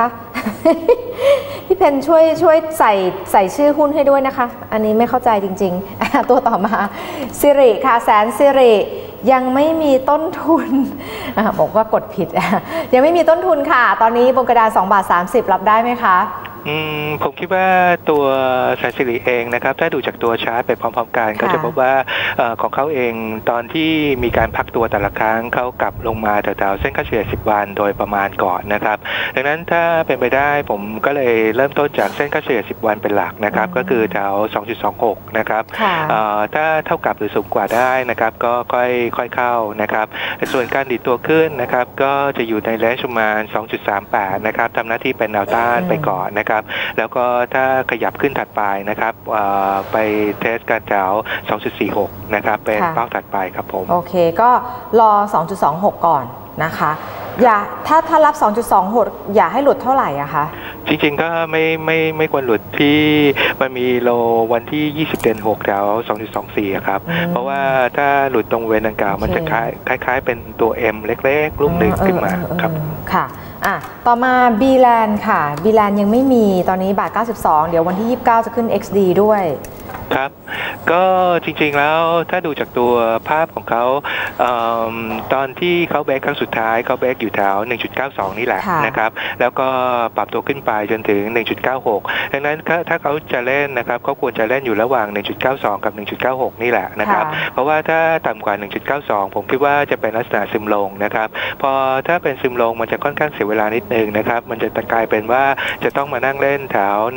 พี่เพนช่วยใส่ชื่อหุ้นให้ด้วยนะคะอันนี้ไม่เข้าใจจริงๆตัวต่อมาสิริค่ะแสนสิริยังไม่มีต้นทุนบอกว่ากดผิดยังไม่มีต้นทุนค่ะตอนนี้บนกระดาน2.30 รับได้ไหมคะผมคิดว่าตัวแสนสิริเองนะครับถ้าดูจากตัวชาร์ตไปพร้อมๆกันก็จะพบว่าของเขาเองตอนที่มีการพักตัวแต่ละครั้งเขากลับลงมาแถวๆเส้นค่าเฉลี่ย10 วันโดยประมาณก่อนนะครับดังนั้นถ้าเป็นไปได้ผมก็เลยเริ่มต้นจากเส้นค่าเฉลี่ย10 วันเป็นหลักนะครับก็คือแถว 2.26 นะครับถ้าเท่ากับหรือสูงกว่าได้นะครับก็ค่อยเข้านะครับส่วนการดิดตัวขึ้นนะครับก็จะอยู่ในเรนจ์ประมาณ 2.38 นะครับทำหน้าที่เป็นแนวต้านไปก่อนนะครับแล้วก็ถ้าขยับขึ้นถัดไปนะครับไปเทสการแถว 2.46 นะครับเป็นเป้าถัดไปครับผมโอเคก็รอ 2.26 ก่อนนะคะถ้ารับ 2.26 อย่าให้หลุดเท่าไหร่อะคะจริงๆก็ไม่ควรหลุดที่มันมีโลวันที่20 เดือน 6 แถว 2.24 ครับเพราะว่าถ้าหลุดตรงเวณดังกล่าวมันจะคล้ายๆเป็นตัว M เล็กๆลูกหนึ่งขึ้นมาครับค่ะต่อมา B-Land ค่ะ B-Land ยังไม่มีตอนนี้บาท 92 เดี๋ยววันที่ 29 จะขึ้น XD ด้วยครับก็จริงๆแล้วถ้าดูจากตัวภาพของเขาตอนที่เขาเบรกครั้งสุดท้ายเขาเบรกอยู่แถว 1.92 นี่แหละนะครับแล้วก็ปรับตัวขึ้นไปจนถึง 1.96 ดังนั้นถ้าเขาจะเล่นนะครับเขาควรจะเล่นอยู่ระหว่าง 1.92 กับ 1.96 นี่แหละนะครับเพราะว่าถ้าต่ำกว่า 1.92 ผมคิดว่าจะเป็นลักษณะซึมลงนะครับพอถ้าเป็นซึมลงมันจะค่อนข้างเสียเวลานิดนึงนะครับมันจะกลายเป็นว่าจะต้องมานั่งเล่นแถว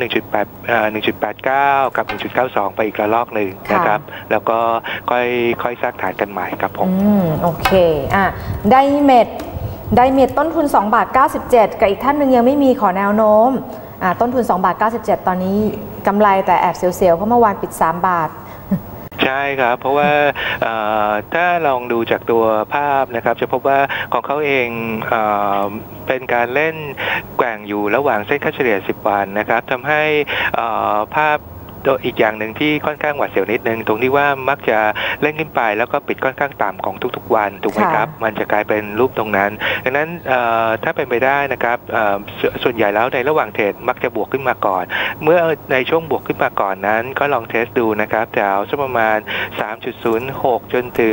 1.89 กับ 1.92 ไปอีกระลอกหนึ่งนะครับแล้วก็ค่อยสร้างฐานกันใหม่ครับผมโอเคไดเมดต้นทุน2.97 กับอีกท่านหนึ่งยังไม่มีขอแนวโน้มต้นทุน2.97 ตอนนี้กำไรแต่แอบเสียวๆเพราะเมื่อวานปิด3 บาทใช่ครับเพราะว่าถ้าลองดูจากตัวภาพนะครับจะพบว่าของเขาเองเป็นการเล่นแกว่งอยู่ระหว่างเส้นค่าเฉลี่ย10 วันนะครับทำให้ภาพอีกอย่างหนึ่งที่ค่อนข้างหวาดเสียวนิดนึงตรงที่ว่ามักจะเล่นขึ้นไปแล้วก็ปิดค่อนข้างต่ำของทุกๆวันถูกไหมครับมันจะกลายเป็นรูปตรงนั้นดังนั้นถ้าเป็นไปได้นะครับส่วนใหญ่แล้วในระหว่างเทรดมักจะบวกขึ้นมาก่อนเมื่อในช่วงบวกขึ้นมาก่อนนั้นก็ลองเทสดูนะครับแถวสักประมาณ 3.06 จนถึง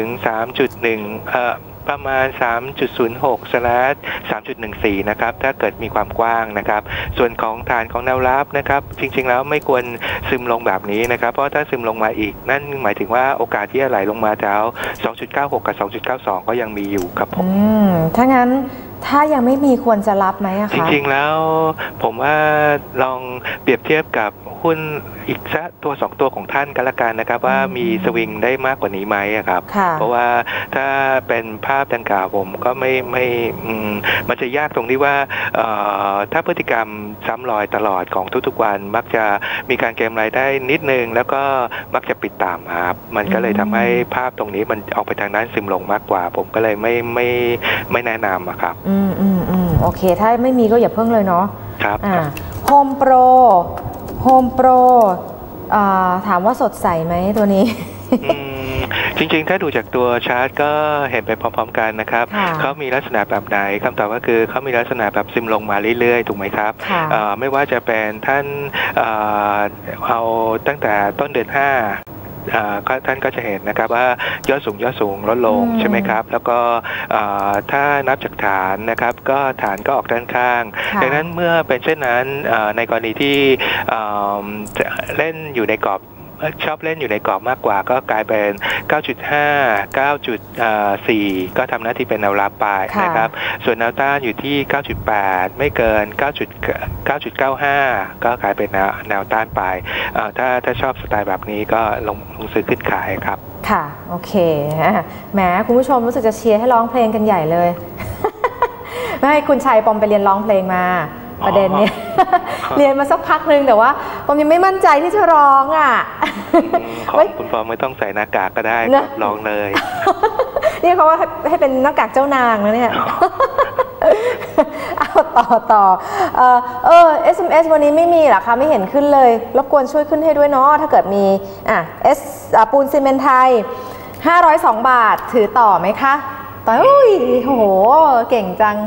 3.1ประมาณ 3.06/3.14 นะครับถ้าเกิดมีความกว้างนะครับส่วนของฐานของแนวรับนะครับจริงๆแล้วไม่ควรซึมลงแบบนี้นะครับเพราะถ้าซึมลงมาอีกนั่นหมายถึงว่าโอกาสที่จะไหลลงมาแถว 2.96 กับ 2.92 ก็ยังมีอยู่ครับผมถ้างั้นถ้ายังไม่มีควรจะรับไหมคะจริงๆแล้วผมว่าลองเปรียบเทียบกับหุ้นอีกสักตัว2 ตัวของท่านกันละกันนะครับว่ามีสวิงได้มากกว่านี้ไหมครับเพราะว่าถ้าเป็นภาพดังกล่าวผมก็ไม่มันจะยากตรงที่ว่าถ้าพฤติกรรมซ้ำรอยตลอดของทุกๆวันมักจะมีการเก็งกำไรได้นิดนึงแล้วก็มักจะปิดตามครับมันก็เลยทำให้ภาพตรงนี้มันออกไปทางด้านซึมลงมากกว่าผมก็เลยไม่แนะนำครับโอเคถ้าไม่มีก็อย่าเพิ่งเลยเนาะครับโฮมโปรถามว่าสดใสไหมตัวนี้จริงๆถ้าดูจากตัวชาร์ตก็เห็นไปพร้อมๆกันนะครับเขามีลักษณะแบบไหนคำตอบก็คือเขามีลักษณะแบบซึมลงมาเรื่อยๆถูกไหมครับไม่ว่าจะเป็นท่านเอาตั้งแต่ต้นเดือน5ท่านก็จะเห็นนะครับว่ายอดสูงลดลงใช่ไหมครับแล้วก็ถ้านับจากฐานนะครับก็ฐานก็ออกด้านข้างดังนั้นเมื่อเป็นเช่นนั้นในกรณีที่เล่นอยู่ในกรอบชอบเล่นอยู่ในกรอบมากกว่าก็กลายเป็น 9.5 9.4 ก็ทำหน้าที่เป็นแนวรับไปนะครับส่วนแนวต้านอยู่ที่ 9.8 ไม่เกิน 9.95 ก็กลายเป็นแนวต้านไปถ้าชอบสไตล์แบบนี้ก็ลงซื้อขึ้นขายครับค่ะโอเคแหมคุณผู้ชมรู้สึกจะเชียร์ให้ร้องเพลงกันใหญ่เลยไม่ให้คุณชัยปอมไปเรียนร้องเพลงมาประเด็นนี้เรียนมาสักพักนึงแต่ว่าผมยังไม่มั่นใจที่จะร้องคุณปอมไม่ต้องใส่หน้ากากก็ได้ร้องเลยนี่เขาว่าให้เป็นหน้ากากเจ้านางแล้วเนี่ยเอาต่อSMS วันนี้ไม่มีหรอคะไม่เห็นขึ้นเลยรบกวนช่วยขึ้นให้ด้วยเนาะถ้าเกิดมีปูนซีเมนต์ไทย502 บาทถือต่อไหมคะต่อโอ้ยโหเก่งจัง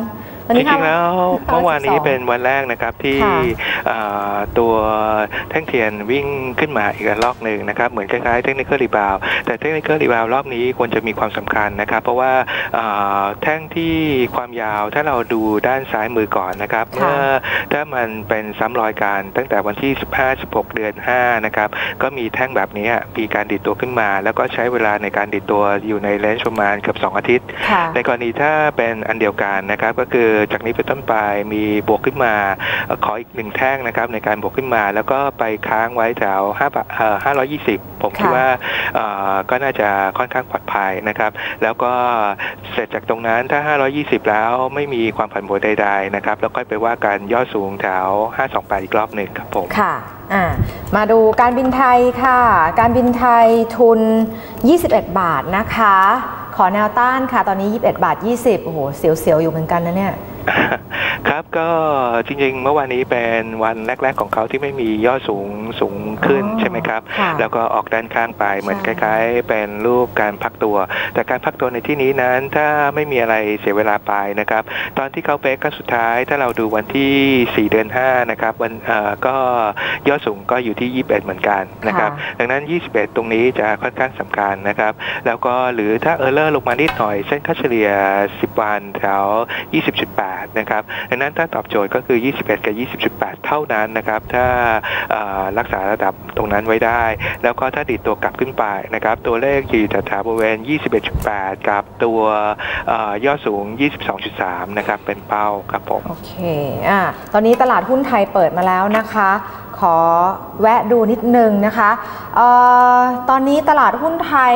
จริงๆแล้วเมื่อวานนี้เป็นวันแรกนะครับที่ตัวแท่งเทียนวิ่งขึ้นมาอีกระลอกหนึ่งนะครับเหมือนคล้ายๆเทคนิคอลรีบาวด์แต่เทคนิคอลรีบาวด์รอบนี้ควรจะมีความสำคัญนะครับเพราะว่าแท่งที่ความยาวถ้าเราดูด้านซ้ายมือก่อนนะครับเมื่อถ้ามันเป็นซ้ำรอยกันตั้งแต่วันที่15-16 เดือน5นะครับก็มีแท่งแบบนี้มีการดิดตัวขึ้นมาแล้วก็ใช้เวลาในการดิดตัวอยู่ในเลนส์ประมาณเกือบ2 อาทิตย์ในกรณีถ้าเป็นอันเดียวกันนะครับก็คือจากนี้เป็นต้นไปมีบวกขึ้นมาขออีก1 แท่งนะครับในการบวกขึ้นมาแล้วก็ไปค้างไว้แถว520ผมคิดว่าก็น่าจะค่อนข้างปลอดภัยนะครับแล้วก็เสร็จจากตรงนั้นถ้า520แล้วไม่มีความผันผวนใดๆนะครับแล้วค่อยไปว่ากันย่อสูงแถว528อีกรอบหนึ่งครับผมค่ะมาดูการบินไทยค่ะการบินไทยทุน21 บาทนะคะขอแนวต้านค่ะตอนนี้21 บาท 20โอ้โหเสียวๆอยู่เหมือนกันนะเนี่ยครับก็จริงๆเมื่อวานนี้เป็นวันแรกๆของเขาที่ไม่มีย่อสูงขึ้นใช่ไหมครับแล้วก็ออกด้านข้างไปเหมือนคล้ายๆเป็นรูปการพักตัวแต่การพักตัวในที่นี้นั้นถ้าไม่มีอะไรเสียเวลาไปนะครับตอนที่เขาเบรกกันสุดท้ายถ้าเราดูวันที่4 เดือน 5นะครับวันก็ย่อสูงก็อยู่ที่21เหมือนกันนะครับดังนั้น21ตรงนี้จะค่อนข้างสำคัญนะครับแล้วก็หรือถ้าเออร์เลอร์ลงมานิดหน่อยเส้นค่าเฉลี่ย10 วันแถว 20.8 นะครับดังนั้นถ้าตอบโจทย์ก็คือ21กับ 20.8 เท่านั้นนะครับถ้ารักษาระดับตรงนั้นไว้ได้แล้วก็ถ้าดิดตัวกลับขึ้นไปนะครับตัวเลขอยู่แถวบริเวณ 21.8 กับตัวย่อสูง 22.3 นะครับเป็นเป้าครับผมโอเคตอนนี้ตลาดหุ้นไทยเปิดมาแล้วนะคะขอแวะดูนิดนึงนะคะตอนนี้ตลาดหุ้นไทย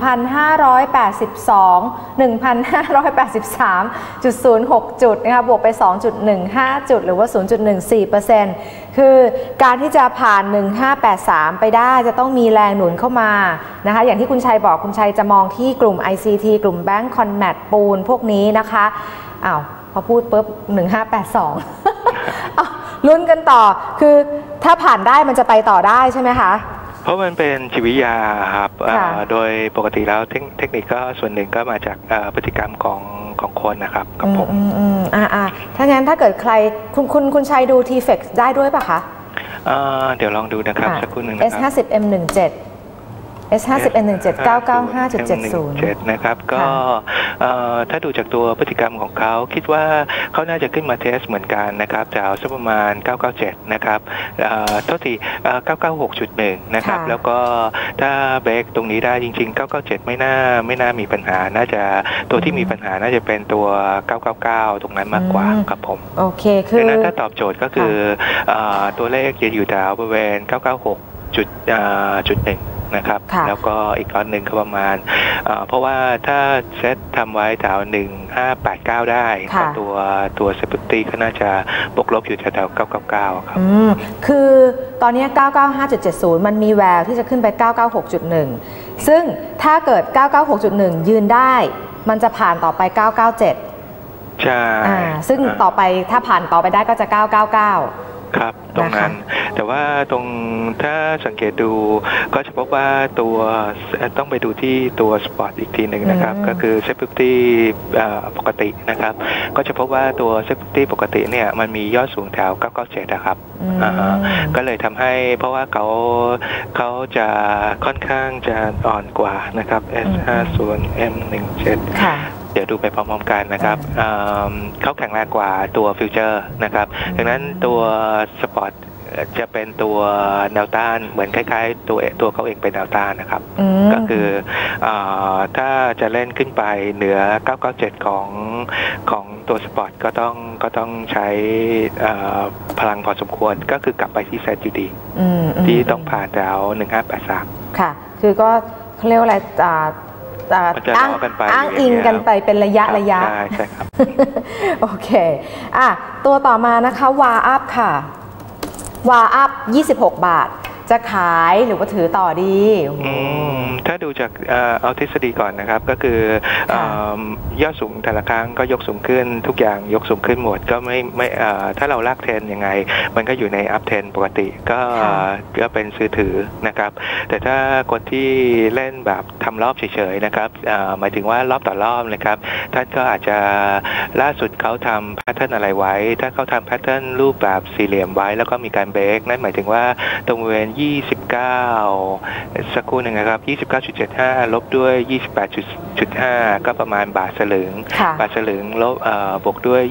1,583.06 จุดนะคะบวกไป 2.15 จุดหรือว่า 0.14% คือการที่จะผ่าน 1583 ไปได้จะต้องมีแรงหนุนเข้ามานะคะอย่างที่คุณชัยบอกคุณชัยจะมองที่กลุ่ม ICT กลุ่มแบงก์คอนแมทปูนพวกนี้นะคะพอพูดปุ๊บ 1582 ลุ้นกันต่อคือถ้าผ่านได้มันจะไปต่อได้ใช่ไหมคะเพราะมันเป็นจิตวิทยาครับโดยปกติแล้วเทคนิคก็ส่วนหนึ่งก็มาจากพฤติกรรมของคนนะครับกับผมถ้างั้นถ้าเกิดใครคุณชัยดู T-Fex ได้ด้วยป่ะคะเดี๋ยวลองดูนะครับสักครู่หนึ่งนะครับ S50M17 S50M17 995.70 นะครับก็ถ้าดูจากตัวพฤติกรรมของเขาคิดว่าเขาน่าจะขึ้นมาเทสเหมือนกันนะครับจะเอาสักประมาณ997นะครับโทษที996.1นะครับแล้วก็ถ้าเบรกตรงนี้ได้จริงๆ997ไม่น่ามีปัญหาน่าจะตัวที่มีปัญหาน่าจะเป็นตัว999ตรงนั้นมากกว่าครับผมโอเคคือถ้าตอบโจทย์ก็คือตัวเลขจะอยู่แถวบริเวณ996.1นะครับแล้วก็อีกก้อนหนึ่งก็ประมาณเพราะว่าถ้าเซตทำไว้แถว1589ได้ตัวเซฟตี้ก็น่าจะบวกลบอยู่แถว999ครับคือตอนนี้995.70มันมีแววที่จะขึ้นไป996.1ซึ่งถ้าเกิด996.1ยืนได้มันจะผ่านต่อไป997 ใช่ซึ่งต่อไปถ้าผ่านต่อไปได้ก็จะ999 ครับตรงนั้นแต่ว่าตรงถ้าสังเกตดูก็จะพบว่าตัวต้องไปดูที่ตัวสปอร์ตอีกทีหนึ่งนะครับก็คือเซฟตี้ปกตินะครับก็จะพบว่าตัวเซฟตี้ปกติเนี่ยมันมียอดสูงแถว997นะครับก็เลยทำให้เพราะว่าเขาจะค่อนข้างจะอ่อนกว่านะครับ S50M17เดี๋ยวดูไปพร้อมๆกันนะครับเขาแข็งแรงกว่าตัวฟิวเจอร์นะครับดังนั้นตัวสปอร์ตจะเป็นตัวแนวต้านเหมือนคล้ายๆตัวเขาเองเป็นแนวต้านนะครับก็คือถ้าจะเล่นขึ้นไปเหนือ997ของตัวสปอร์ตก็ต้องใช้พลังพอสมควรก็คือกลับไปที่เซตอยู่ดีที่ต้องผ่านแถว1583 ค่ะคือก็เขาเรียกว่าอะไรอ้างอิงกันไปเป็นระยะใช่ครับโอเคตัวต่อมานะคะวาอัพค่ะวาอัพ26 บาทจะขายหรือว่าถือต่อดีถ้าดูจากเอาทฤษฎีก่อนนะครับก็คือยอดสูงแต่ละครั้งก็ยกสูงขึ้นทุกอย่างยกสูงขึ้นหมดก็ไม่ถ้าเราลากเทรนยังไงมันก็อยู่ในอัพเทรนปกติก็เป็นซื้อถือนะครับแต่ถ้าคนที่เล่นแบบทำรอบเฉยๆนะครับหมายถึงว่ารอบต่อรอบนะครับท่านก็อาจจะล่าสุดเขาทำแพทเทิร์นอะไรไว้ถ้าเขาทำแพทเทิร์นรูปแบบสี่เหลี่ยมไว้แล้วก็มีการเบรกนั่นหมายถึงว่าตรงบริเวณ29สักครู่หนึ่งนะครับ29.75 ลบด้วย 28.5 ก็ประมาณบาทสลึงลบบวกด้วย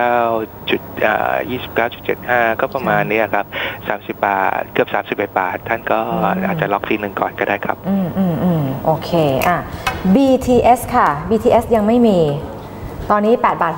29.75 ก็ประมาณนี้ครับ30 บาทเกือบ31 บาทท่านก็อาจจะล็อกทีหนึ่งก่อนก็ได้ครับโอเคBTS ค่ะ BTS ยังไม่มีตอนนี้8.60 บาท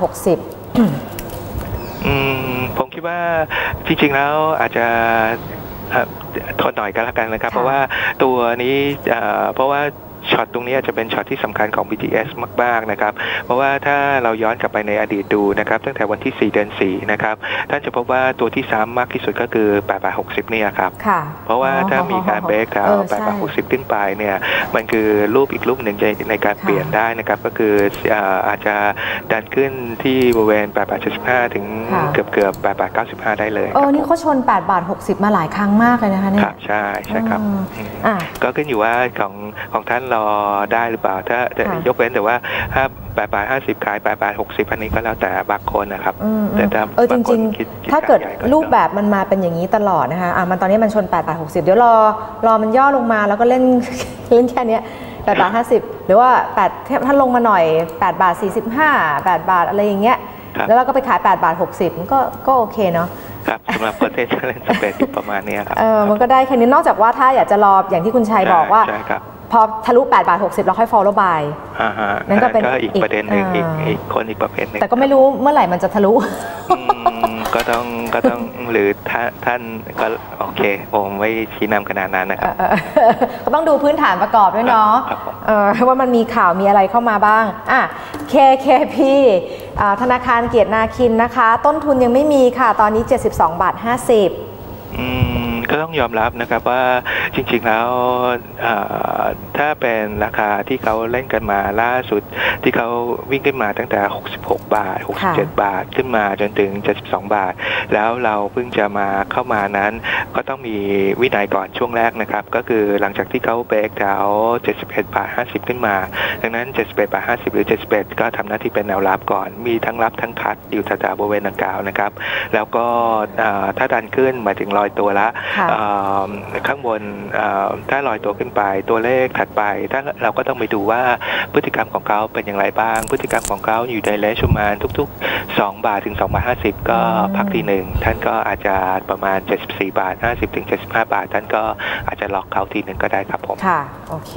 ผมคิดว่าจริงๆแล้วอาจจะทนหน่อยก็แล้วกันนะครับเพราะว่าตัวนี้เพราะว่าช็อตตรงนี้จะเป็นช็อตที่สำคัญของ BTS มากๆนะครับเพราะว่าถ้าเราย้อนกลับไปในอดีตดูนะครับตั้งแต่วันที่4 เดือน 4นะครับท่านจะพบว่าตัวที่ซ้ำมากที่สุดก็คือ8.60 บาทเนี่ยครับเพราะว่าถ้ามีการเบรกเอา8.60 บาทขึ้นไปเนี่ยมันคือรูปอีกรูปหนึ่งในการเปลี่ยนได้นะครับก็คืออาจจะดันขึ้นที่บริเวณ8.75 บาทถึงเกือบ8.95 บาทได้เลยนี่เขาชน8.60 บาทมาหลายครั้งมากเลยนะคะเนี่ยใช่ครับก็ขึ้นอยู่ว่าของท่านรอได้หรือเปล่าถ้ายกเว้นแต่ว่าถ้า8.50 บาทขาย8.60 บาทอันนี้ก็แล้วแต่บางคนนะครับแต่จริงๆถ้าเกิดรูปแบบมันมาเป็นอย่างนี้ตลอดนะคะมันตอนนี้มันชน8.60 บาทเดี๋ยวรอมันย่อลงมาแล้วก็เล่นแค่นี้8.50 บาทหรือว่าถ้าลงมาหน่อย8.45 บาท8 บาทอะไรอย่างเงี้ยแล้วเราก็ไปขาย8.60 บาทก็โอเคเนาะครับสำหรับประเทศเล่นสเปนอยู่ประมาณนี้ครับมันก็ได้แค่นี้นอกจากว่าถ้าอยากจะรออย่างที่คุณชัยบอกว่าพอทะลุ8.60 บาทเราค่อย follow buy นั่นก็เป็นอีกประเด็นหนึ่งอีกคนอีกประเภทหนึ่งแต่ก็ไม่รู้เมื่อไหร่มันจะทะลุก็ต้องหรือท่านก็โอเคผมไม่ชี้นำขนาดนั้นนะครับก็ต้องดูพื้นฐานประกอบด้วยเนาะว่ามันมีข่าวมีอะไรเข้ามาบ้างKKP ธนาคารเกียรตินาคินนะคะต้นทุนยังไม่มีค่ะตอนนี้72.50 บาทก็ต้องยอมรับนะครับว่าจริงๆแล้วถ้าเป็นราคาที่เขาเล่นกันมาล่าสุดที่เขาวิ่งขึ้นมาตั้งแต่66 บาท67 บาทขึ้นมาจนถึง72 บาทแล้วเราเพิ่งจะมาเข้ามานั้นก็ต้องมีวินัยก่อนช่วงแรกนะครับก็คือหลังจากที่เขาเบรกดาว71.50 บาทขึ้นมาดังนั้น71.50 บาทหรือ71ก็ทำหน้าที่เป็นแนวรับก่อนมีทั้งรับทั้งคัดอยู่แถวๆบริเวณดังกล่าวนะครับแล้วก็ถ้าดันขึ้นหมายถึงลอยตัวละข้างบนถ้าลอยตัวขึ้นไปตัวเลขถัดไปถ้าเราก็ต้องไปดูว่าพฤติกรรมของเขาเป็นอย่างไรบ้างพฤติกรรมของเขาอยู่ในเลนประมาณทุกๆ2 บาทถึง2.50 บาทก็พักทีหนึ่งท่านก็อาจจะประมาณ74.50 บาทถึง75 บาทท่านก็อาจจะล็อกเขาทีหนึ่งก็ได้ครับผมค่ะโอเค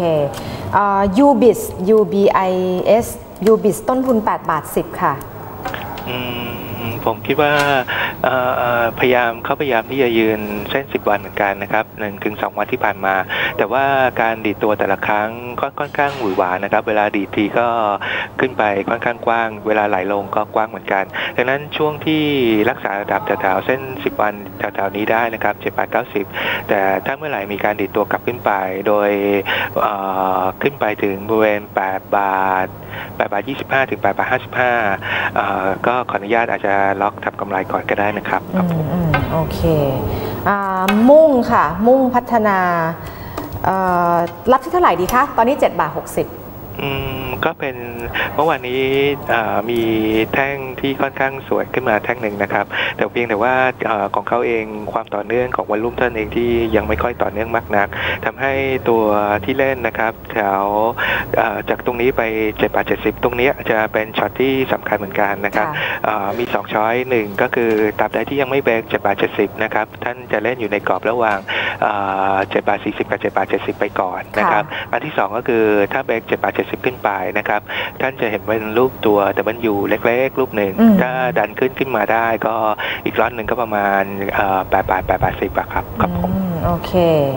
UBIS ต้นทุน8.10 บาทค่ะผมคิดว่าพยายามที่จะยืนเส้น10 วันเหมือนกันนะครับ 1-2 วันที่ผ่านมาแต่ว่าการดีดตัวแต่ละครั้งก็ค่อนข้างหวือหวานะครับเวลาดีดทีก็ขึ้นไปค่อนข้างกว้างเวลาไหลลงก็กว้างเหมือนกันดังนั้นช่วงที่รักษาระดับแถวๆเส้น10 วันแถวๆนี้ได้นะครับ7.90 แต่ถ้าเมื่อไหร่มีการดีดตัวกลับขึ้นไปโดยขึ้นไปถึงบริเวณ8.25 บาทถึง8.55 บาทก็ขออนุญาตอาจจะล็อกทำกำไรก่อนก็ได้นะครับโอเคมุ่งค่ะมุ่งพัฒนารับที่เท่าไหร่ดีคะตอนนี้7.60 บาทก็เป็นเมื่อวานนี้มีแท่งที่ค่อนข้างสวยขึ้นมาแท่งหนึ่งนะครับแต่เพียงแต่ว่าของเขาเองความต่อเนื่องของวอลลุ่มท่านเองที่ยังไม่ค่อยต่อเนื่องมากนักทำให้ตัวที่เล่นนะครับแถวจากตรงนี้ไป7.70 บาทตรงนี้จะเป็นช็อตที่สำคัญเหมือนกันนะครับมี2ช้อยหนึ่งก็คือตราบใดที่ยังไม่เบรก7.70 บาทนะครับท่านจะเล่นอยู่ในกรอบระหว่าง7.40 บาทกับ7.70 บาทไปก่อนนะครับอันที่2ก็คือถ้าเบรก7.70 บาทขึ้นไปนะครับท่านจะเห็นเป็นรูปตัวแต่มันอยู่เล็กๆรูปหนึ่งถ้าดันขึ้นมาได้ก็อีกร้อนหนึ่งก็ประมาณ8 บาท10 บาทครับผมโอเค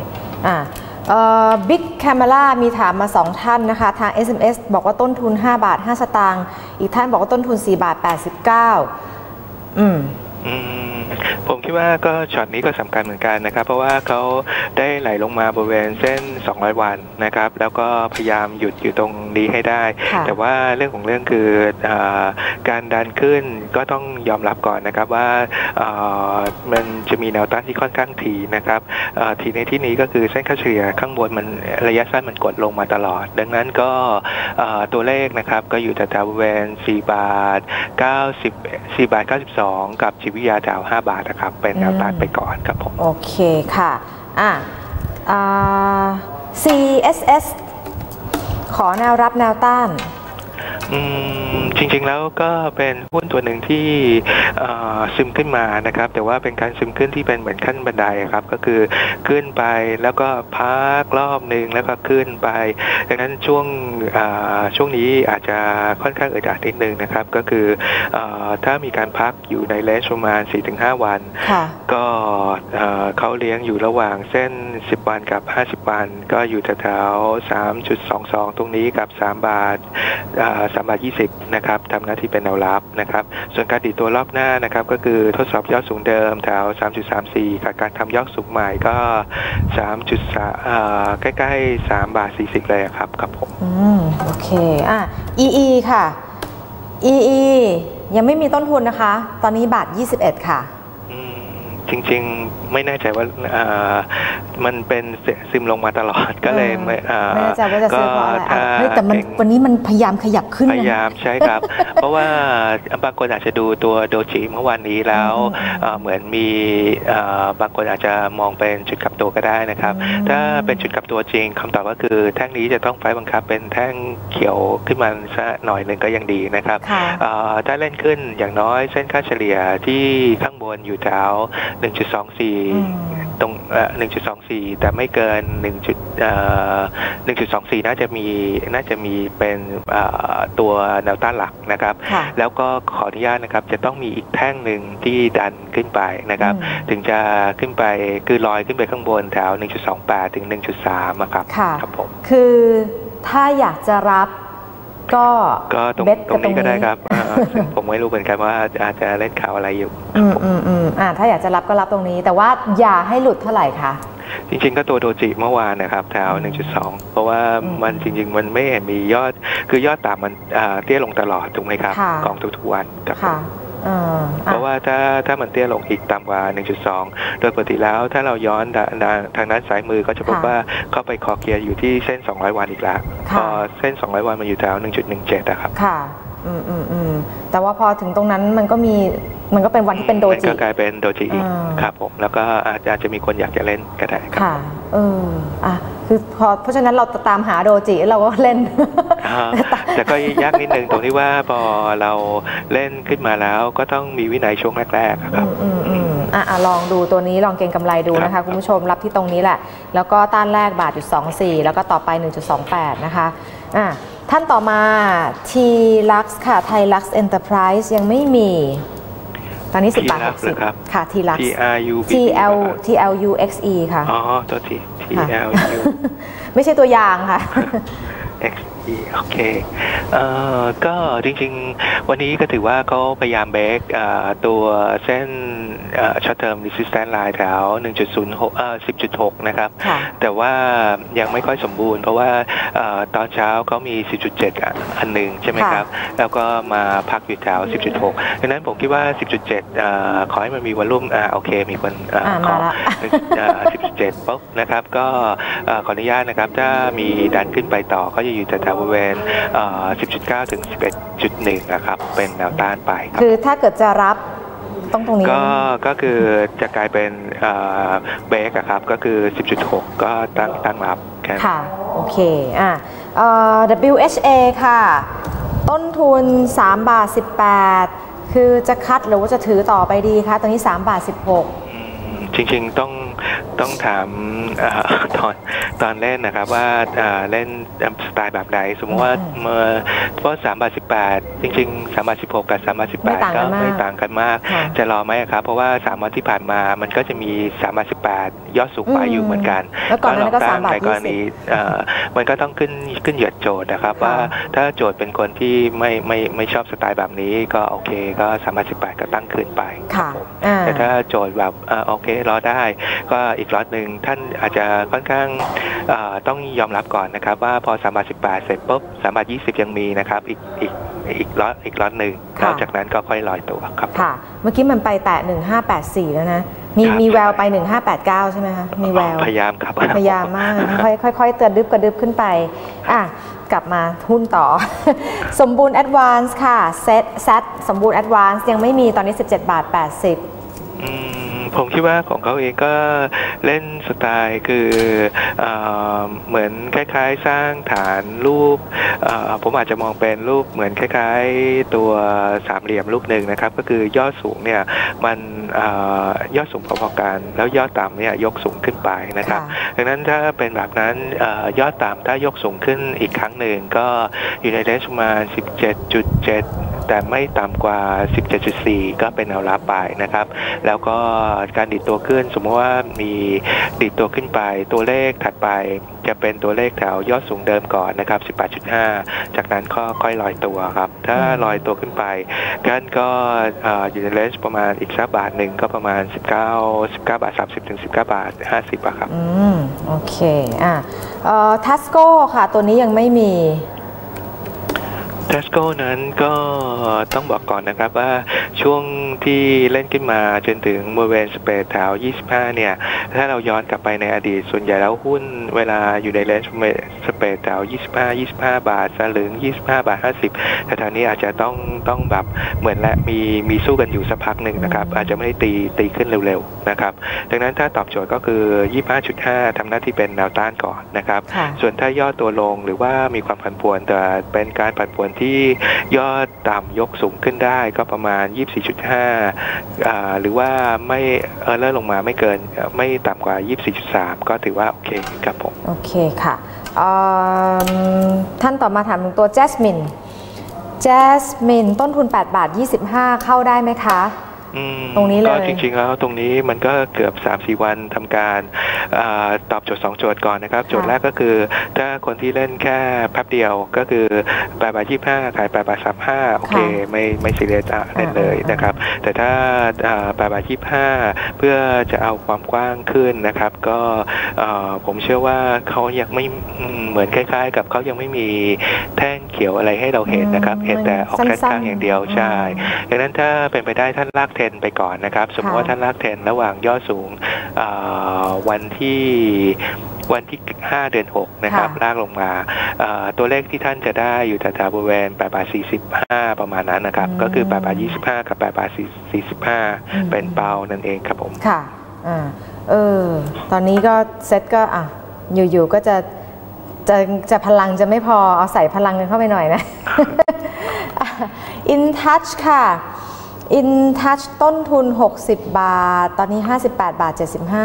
Big Camera มีถามมา2ท่านนะคะทาง SMS บอกว่าต้นทุน5.05 บาทอีกท่านบอกว่าต้นทุน4.89 บาทผมคิดว่าก็ช็อตนี้ก็สำคัญเหมือนกันนะครับเพราะว่าเขาได้ไหลลงมาบริเวณเส้น200วันนะครับแล้วก็พยายามหยุดอยู่ตรงนี้ให้ได้แต่ว่าเรื่องของเรื่องคือการดันขึ้นก็ต้องยอมรับก่อนนะครับว่ามันจะมีแนวต้านที่ค่อนข้างถี่นะครับถี่ในที่นี้ก็คือเส้นค่าเฉลี่ยข้างบนมันระยะสั้นมันกดลงมาตลอดดังนั้นก็ตัวเลขนะครับก็อยู่แถวบริเวณ4 บาท 92กับจิตวิทยาแถว5 บาทนะครับเป็นแนวต้านไปก่อนครับผมโอเคค่ะCSS ขอแนวรับแนวต้านจริงๆแล้วก็เป็นหุ้นตัวหนึ่งที่ซึมขึ้นมานะครับแต่ว่าเป็นการซึมขึ้นที่เป็นเหมือนขั้นบันไดครับก็คือขึ้นไปแล้วก็พักรอบหนึ่งแล้วก็ขึ้นไปดังนั้นช่วงนี้อาจจะค่อนข้างอึดอัดนิดนึงนะครับก็คือถ้ามีการพักอยู่ในเลนจ์ประมาณ 4-5 วันก็เขาเลี้ยงอยู่ระหว่างเส้น10 วันกับ50 วันก็อยู่แถว 3.22 ตรงนี้กับ3 บาท3.20 นะครับทำหน้าที่เป็นแนวรับนะครับส่วนการดีดตัวรอบหน้านะครับก็คือทดสอบยอดสูงเดิมแถว 3.34 กับการทำยอดสูงใหม่ก็3.3ใกล้ๆ3.40 บาทเลยครับครับผมโอเคEE ค่ะ EE ยังไม่มีต้นทุนนะคะตอนนี้1.21 บาทค่ะจริงๆไม่แน่ใจว่ามันเป็นซึมลงมาตลอดก็เลยไม่แน่ใจว่าจะซื้อเพราะอะไรแต่วันนี้มันพยายามขยับขึ้นพยายามใช่ครับ เพราะว่าบางคนอาจจะดูตัวโดจิเมื่อวานนี้แล้วเหมือนมีบางคนอาจจะมองเป็นจุดกลับตัวก็ได้นะครับถ้าเป็นจุดกลับตัวจริงคำตอบก็คือแท่งนี้จะต้องไฟบังคับเป็นแท่งเขียวขึ้นมาสักหน่อยหนึ่งก็ยังดีนะครับถ้าเล่นขึ้นอย่างน้อยเส้นค่าเฉลี่ยที่ข้างบนอยู่แถว1.24 ตรง1.24 แต่ไม่เกิน1.24 น่าจะมีเป็นตัวแนวต้านหลักนะครับแล้วก็ขออนุญาตนะครับจะต้องมีอีกแท่งหนึ่งที่ดันขึ้นไปนะครับถึงจะขึ้นไปคือลอยขึ้นไปข้างบนแถว 1.28 ถึง 1.3 ครับครับผมคือถ้าอยากจะรับก็ตรงนี้ก็ได้ครับผมไม่รู้เหมือนกันว่าอาจจะเล่นข่าวอะไรอยู่ถ้าอยากจะรับก็รับตรงนี้แต่ว่าอย่าให้หลุดเท่าไหร่คะจริงๆก็ตัวโดจิเมื่อวานนะครับแถว 1.2 เพราะว่ามันจริงๆมันไม่เห็นมียอดคือยอดต่ำมันเตี้ยลงตลอดถูกไหมครับของทุกๆวันครับเพราะว่าถ้ามันเตี้ยลงอีกต่ำกว่า 1.2 โดยปกติแล้วถ้าเราย้อนทางด้านซ้ายมือก็จะพบว่าเข้าไปคอเคลียร์อยู่ที่เส้น200 วันอีกแล้วพอเส้น200 วันมันอยู่แถว 1.17 นะครับค่ะแต่ว่าพอถึงตรงนั้นมันก็เป็นวันที่เป็นโดจิก็กลายเป็นโดจิอีกครับผมแล้วก็อาจจะมีคนอยากจะเล่นก็ได้ครับค่ะคือเพราะฉะนั้นเราตามหาโดจิเราก็เล่นแต่ก็ยากนิดนึงตรงที่ว่าพอเราเล่นขึ้นมาแล้วก็ต้องมีวินัยช่วงแรกๆครับลองดูตัวนี้ลองเก็งกำไรดูนะคะคุณผู้ชมรับที่ตรงนี้แหละแล้วก็ต้านแรก1.24 แล้วก็ต่อไป 1.28 นะคะท่านต่อมา T-Lux ค่ะ Thai-Lux Enterprise ยังไม่มีตอนนี้10.60 บาทค่ะ T-Lux TLUXE ค่ะอ๋อตัวที TLU ไม่ใช่ตัวอย่างค่ะโอเคก็จริงๆวันนี้ก็ถือว่าเขาพยายามเบรกตัวเส้นช็อตเทอม resistance line แถว 10.6 นะครับแต่ว่ายังไม่ค่อยสมบูรณ์เพราะว่าตอนเช้าเขามี 10.7 อันหนึ่งใช่ไหมครับแล้วก็มาพักอยู่แถว 10.6 ดังนั้นผมคิดว่า 10.7 ขอให้มันมีวอลลุ่มโอเคมีคนขอ 10.7 ปุ๊บนะครับก็ขออนุญาตนะครับถ้ามีดันขึ้นไปต่อก็จะอยู่แถวบริเวณ 10.9 ถึง 11.1 นะครับเป็นแนวต้านไปครับคือถ้าเกิดจะรับตรงนี้ก็คือจะกลายเป็นเบรกครับก็คือ 10.6 ก็ตั้งรับค่ะโอเคWHA ค่ะต้นทุน3.18 บาทคือจะคัดหรือว่าจะถือต่อไปดีคะตอนนี้3.16 บาทจริงๆต้องถามตอนเล่นนะครับว่าเล่นสไตล์แบบไหนสมมติว่าเพราะ3 บาท 18จริงๆ3 บาท 16กับ3 บาท 18ก็ไม่ต่างกันมากจะรอไหมครับเพราะว่า3 วันที่ผ่านมามันก็จะมี3 บาท 18ยอดสูงไปอยู่เหมือนกันก็ลองตั้งในกรณีมันก็ต้องขึ้นเหยียดโจทย์นะครับว่าถ้าโจทย์เป็นคนที่ไม่ชอบสไตล์แบบนี้ก็โอเคก็3 บาท 18ก็ตั้งคืนไปแต่ถ้าโจทย์แบบโอเครอได้ก็อีกล็อตหนึ่งท่านอาจจะค่อนข้างต้องยอมรับก่อนนะครับว่าพอ3 บาท 18เสร็จปุ๊บ3 บาท 20ยังมีนะครับอีกล็อตหนึ่งนอกจากนั้นก็ค่อยลอยตัวครับค่ะเมื่อกี้มันไปแตะ1584แล้วนะมีแววไป1589ใช่ไหมคะมีแววพยายามครับพยายามมากค่อยๆเตือนกระดึบขึ้นไปกลับมาหุ้นต่อ สมบูรณ์แอดวานซ์ค่ะเซตสมบูรณ์แอดวานซ์ยังไม่มีตอนนี้17 บาท 80 ผมคิดว่าของเขาเองก็เล่นสไตล์คือเหมือนคล้ายๆสร้างฐานรูปผมอาจจะมองเป็นรูปเหมือนคล้ายๆตัวสามเหลี่ยมรูปหนึ่งนะครับก็คือยอดสูงเนี่ยมันยอดสูงพอๆกันแล้วยอดต่ำเนี่ยยกสูงขึ้นไปนะครับดังนั้นถ้าเป็นแบบนั้นยอดต่ำถ้ายกสูงขึ้นอีกครั้งหนึ่งก็อยู่ในเรนจ์ประมาณ 17.7 แต่ไม่ต่ำกว่า 17.4 ก็เป็นแนวรับไปนะครับแล้วก็การดิดตัวขึ้นสมมติว่ามีดิดตัวขึ้นไปตัวเลขถัดไปจะเป็นตัวเลขแถวยอดสูงเดิมก่อนนะครับ 18.5 จากนั้นก็ค่อยลอยตัวครับถ้าลอยตัวขึ้นไปกันก็อยู่ในเรนจ์ประมาณอีกสักบาทหนึ่งก็ประมาณ19 บาท 30 ถึง 19 บาท 50ครับโอเคทัสโก้ค่ะตัวนี้ยังไม่มีเทสโก้นั้นก็ต้องบอกก่อนนะครับว่าช่วงที่เล่นขึ้นมาจนถึงบริเวณสเปรดแถว25เนี่ยถ้าเราย้อนกลับไปในอดีตส่วนใหญ่แล้วหุ้นเวลาอยู่ในเลนจ์สเปรดแถว25 บาทสลึง25 บาท 50แต่ทางนี้อาจจะต้องแบบเหมือนและมีสู้กันอยู่สักพักหนึ่งนะครับอาจจะไม่ได้ตีขึ้นเร็วๆนะครับดังนั้นถ้าตอบโจทย์ก็คือ 25.5 ทำหน้าที่เป็นแนวต้านก่อนนะครับส่วนถ้าย่อตัวลงหรือว่ามีความผันผวนแต่เป็นการผันผวนที่ยอดต่ำยกสูงขึ้นได้ก็ประมาณ 24.5 หรือว่าไม่เลื่อนลงมาไม่ต่ำกว่า 24.3 ก็ถือว่าโอเคครับผมโอเคค่ะท่านต่อมาถามถึงตัวแจสมินต้นทุน8 บาท 25เข้าได้ไหมคะตรงนี้เลยก็จริงๆแล้วตรงนี้มันก็เกือบ 3-4 วันทำการตอบโจทย์2โจทย์ก่อนนะครับโจทย์แรกก็คือถ้าคนที่เล่นแค่แป๊บเดียวก็คือ8 บาท 25ขาย8 บาท 35โอเคไม่ซีเรียสเล่นเลยนะครับแต่ถ้า8 บาท 25เพื่อจะเอาความกว้างขึ้นนะครับก็ผมเชื่อว่าเขายังไม่เหมือนคล้ายๆกับเขายังไม่มีแท่งเขียวอะไรให้เราเห็นนะครับเห็นแต่ออกด้านข้างอย่างเดียวใช่ดังนั้นถ้าเป็นไปได้ท่านลากเทรนไปก่อนนะครับสมมติว่าท่านลากเทรนระหว่างยอดสูงวันที่5 เดือน 6นะครับลากลงมาตัวเลขที่ท่านจะได้อยู่แถวบริเวณ8 บาท 45ประมาณนั้นนะครับก็คือ8 บาท 25กับ8 บาท 45เป็นเป้านั่นเองครับผมค่ะตอนนี้ก็เซ็ตก็อยู่ๆก็จะพลังจะไม่พอเอาใส่พลังกันเข้าไปหน่อยนะ InTouch ค่ะInTouch ต้นทุน60 บาทตอนนี้58 บาท 75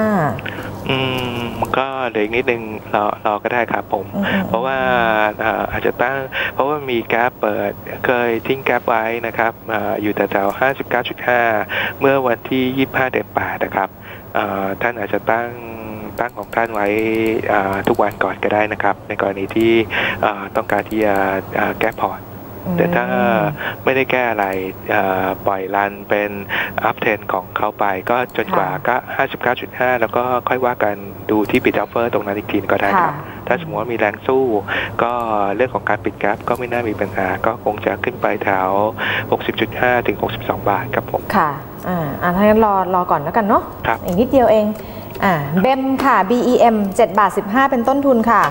ก็เดี๋ยวอีกนิดนึงรอก็ได้ครับผมเพราะว่าอาจจะตั้งเพราะว่ามีแกปเปิดเคยทิ้งแกปไว้นะครับอยู่แถว 59.5 เมื่อวันที่25 เดือน 8นะครับท่านอาจจะตั้งของท่านไว้ทุกวันก่อนก็ได้นะครับในกรณีที่ต้องการที่จะแก้พอร์ตแต่ถ้าไม่ได้แก้อะไรปล่อยรันเป็นอัพเทรนของเขาไปก็จนกว่าก็ 59.5 แล้วก็ค่อยว่ากันดูที่ปิดออฟเฟอร์ตรงนั้นอีกทีก็ได้ครับถ้าสมมติว่ามีแรงสู้ก็เรื่องของการปิดกราฟก็ไม่น่ามีปัญหาก็คงจะขึ้นไปแถว 60.5 ถึง 62 บาทครับผมค่ะถ้างั้นรอก่อนแล้วกันเนาะอีกนิดเดียวเองเบมค่ะ BEM 7 บาท 15เป็นต้นทุนค่ะ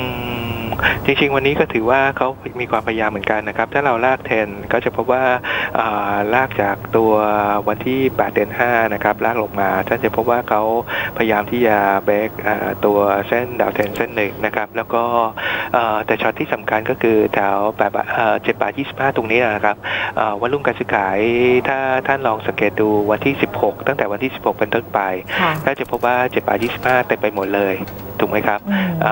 จริงๆวันนี้ก็ถือว่าเขามีความพยายามเหมือนกันนะครับถ้าเราลากเทรนก็จะพบว่าลากจากตัววันที่8 เดือน 5นะครับลากลงมาท่านจะพบว่าเขาพยายามที่จะเบรกตัวเส้นดาวเทรนเส้นหนึ่งนะครับแล้วก็แต่ช็อตที่สำคัญก็คือแถว7.25 ตรงนี้นะครับวันรุ่งการซื้อขายถ้าท่านลองสังเกตดูวันที่16ตั้งแต่วันที่16เป็นต้นไปท่านจะพบว่า7.25เต็มไปหมดเลยถูกไหมครับ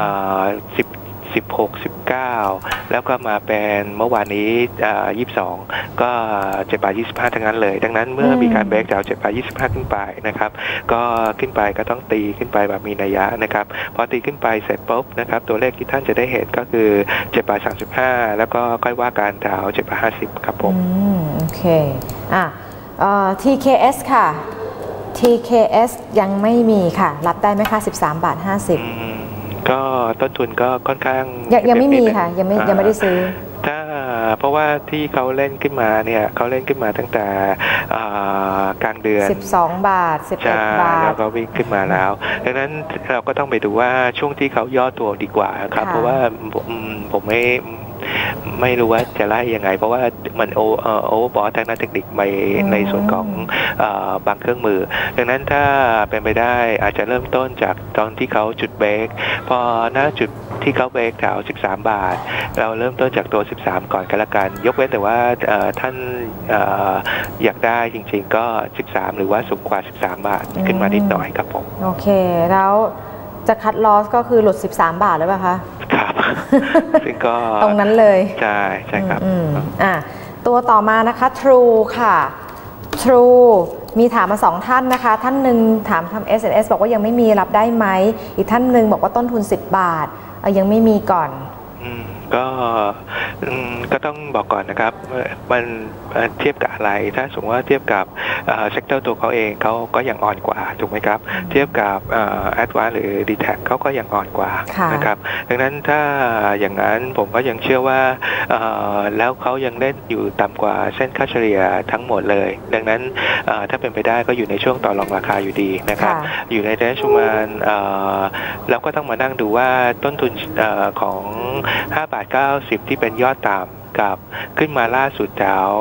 16 19แล้วก็มาเป็นเมื่อวานนี้22ก็7.25ทั้งนั้นเลยดังนั้นเมื่อมีการเบรกจาก7.25ขึ้นไปนะครับก็ขึ้นไปก็ต้องตีขึ้นไปแบบมีนัยยะนะครับพอตีขึ้นไปเสร็จปุ๊บนะครับตัวเลขที่ท่านจะได้เห็นก็คือ7.35แล้วก็ค่อยว่าการแถว7.50ครับผมโอเคTKS ค่ะ TKS ยังไม่มีค่ะรับได้ไหมคะ13.50 ก็ต้นทุนก็ค่อนข้างยังไม่มีค่ะยังไม่ได้ซื้อเพราะว่าที่เขาเล่นขึ้นมาเนี่ยเขาเล่นขึ้นมาตั้งแต่กลางเดือน 12 บาท11 บาทแล้วก็วิ่งขึ้นมาแล้วดังนั้นเราก็ต้องไปดูว่าช่วงที่เขาย่อตัวดีกว่าครับเพราะว่าผมไม่รู้ว่าจะไล่ยังไงเพราะว่ามันโอเวอร์บอททางด้านเทคนิคไปในส่วนของบางเครื่องมือดังนั้นถ้าเป็นไปได้อาจจะเริ่มต้นจากตอนที่เขาจุดเบรกพอหน้าจุดที่เขาเบรกแถว13 บาทเราเริ่มต้นจากตัว13ก่อนกันละกันยกเว้นแต่ว่าท่านอยากได้จริงๆก็13หรือว่าสูงกว่า13 บาทขึ้นมานิดหน่อยครับผมโอเคแล้วจะคัดลอสก็คือหลุด13 บาทหรือเปล่าคะครับซึ่งก็ตรงนั้นเลยใช่ครับตัวต่อมานะคะ True ค่ะ True มีถามมา2ท่านนะคะท่านหนึ่งถามทำ SNS บอกว่ายังไม่มีรับได้ไหมอีกท่านหนึ่งบอกว่าต้นทุน10 บาทยังไม่มีก่อนก็ต้องบอกก่อนนะครับมันเทียบกับอะไรถ้าสมมติว่าเทียบกับเซกเตอร์ตัวเขาเองเขาก็ยังอ่อนกว่าถูกไหมครับเทียบกับAdvance หรือ D-Tech เขาก็ยังอ่อนกว่านะครับดังนั้นถ้าอย่างนั้นผมก็ยังเชื่อว่าแล้วเขายังเล่นอยู่ต่ำกว่าเส้นค่าเฉลี่ยทั้งหมดเลยดังนั้นถ้าเป็นไปได้ก็อยู่ในช่วงต่อรองราคาอยู่ดีนะครับอยู่ในเรนจ์ประมาณแล้วก็ต้องมานั่งดูว่าต้นทุนของ5.90 ที่เป็นยอดต่ำกับขึ้นมาล่าสุดแถว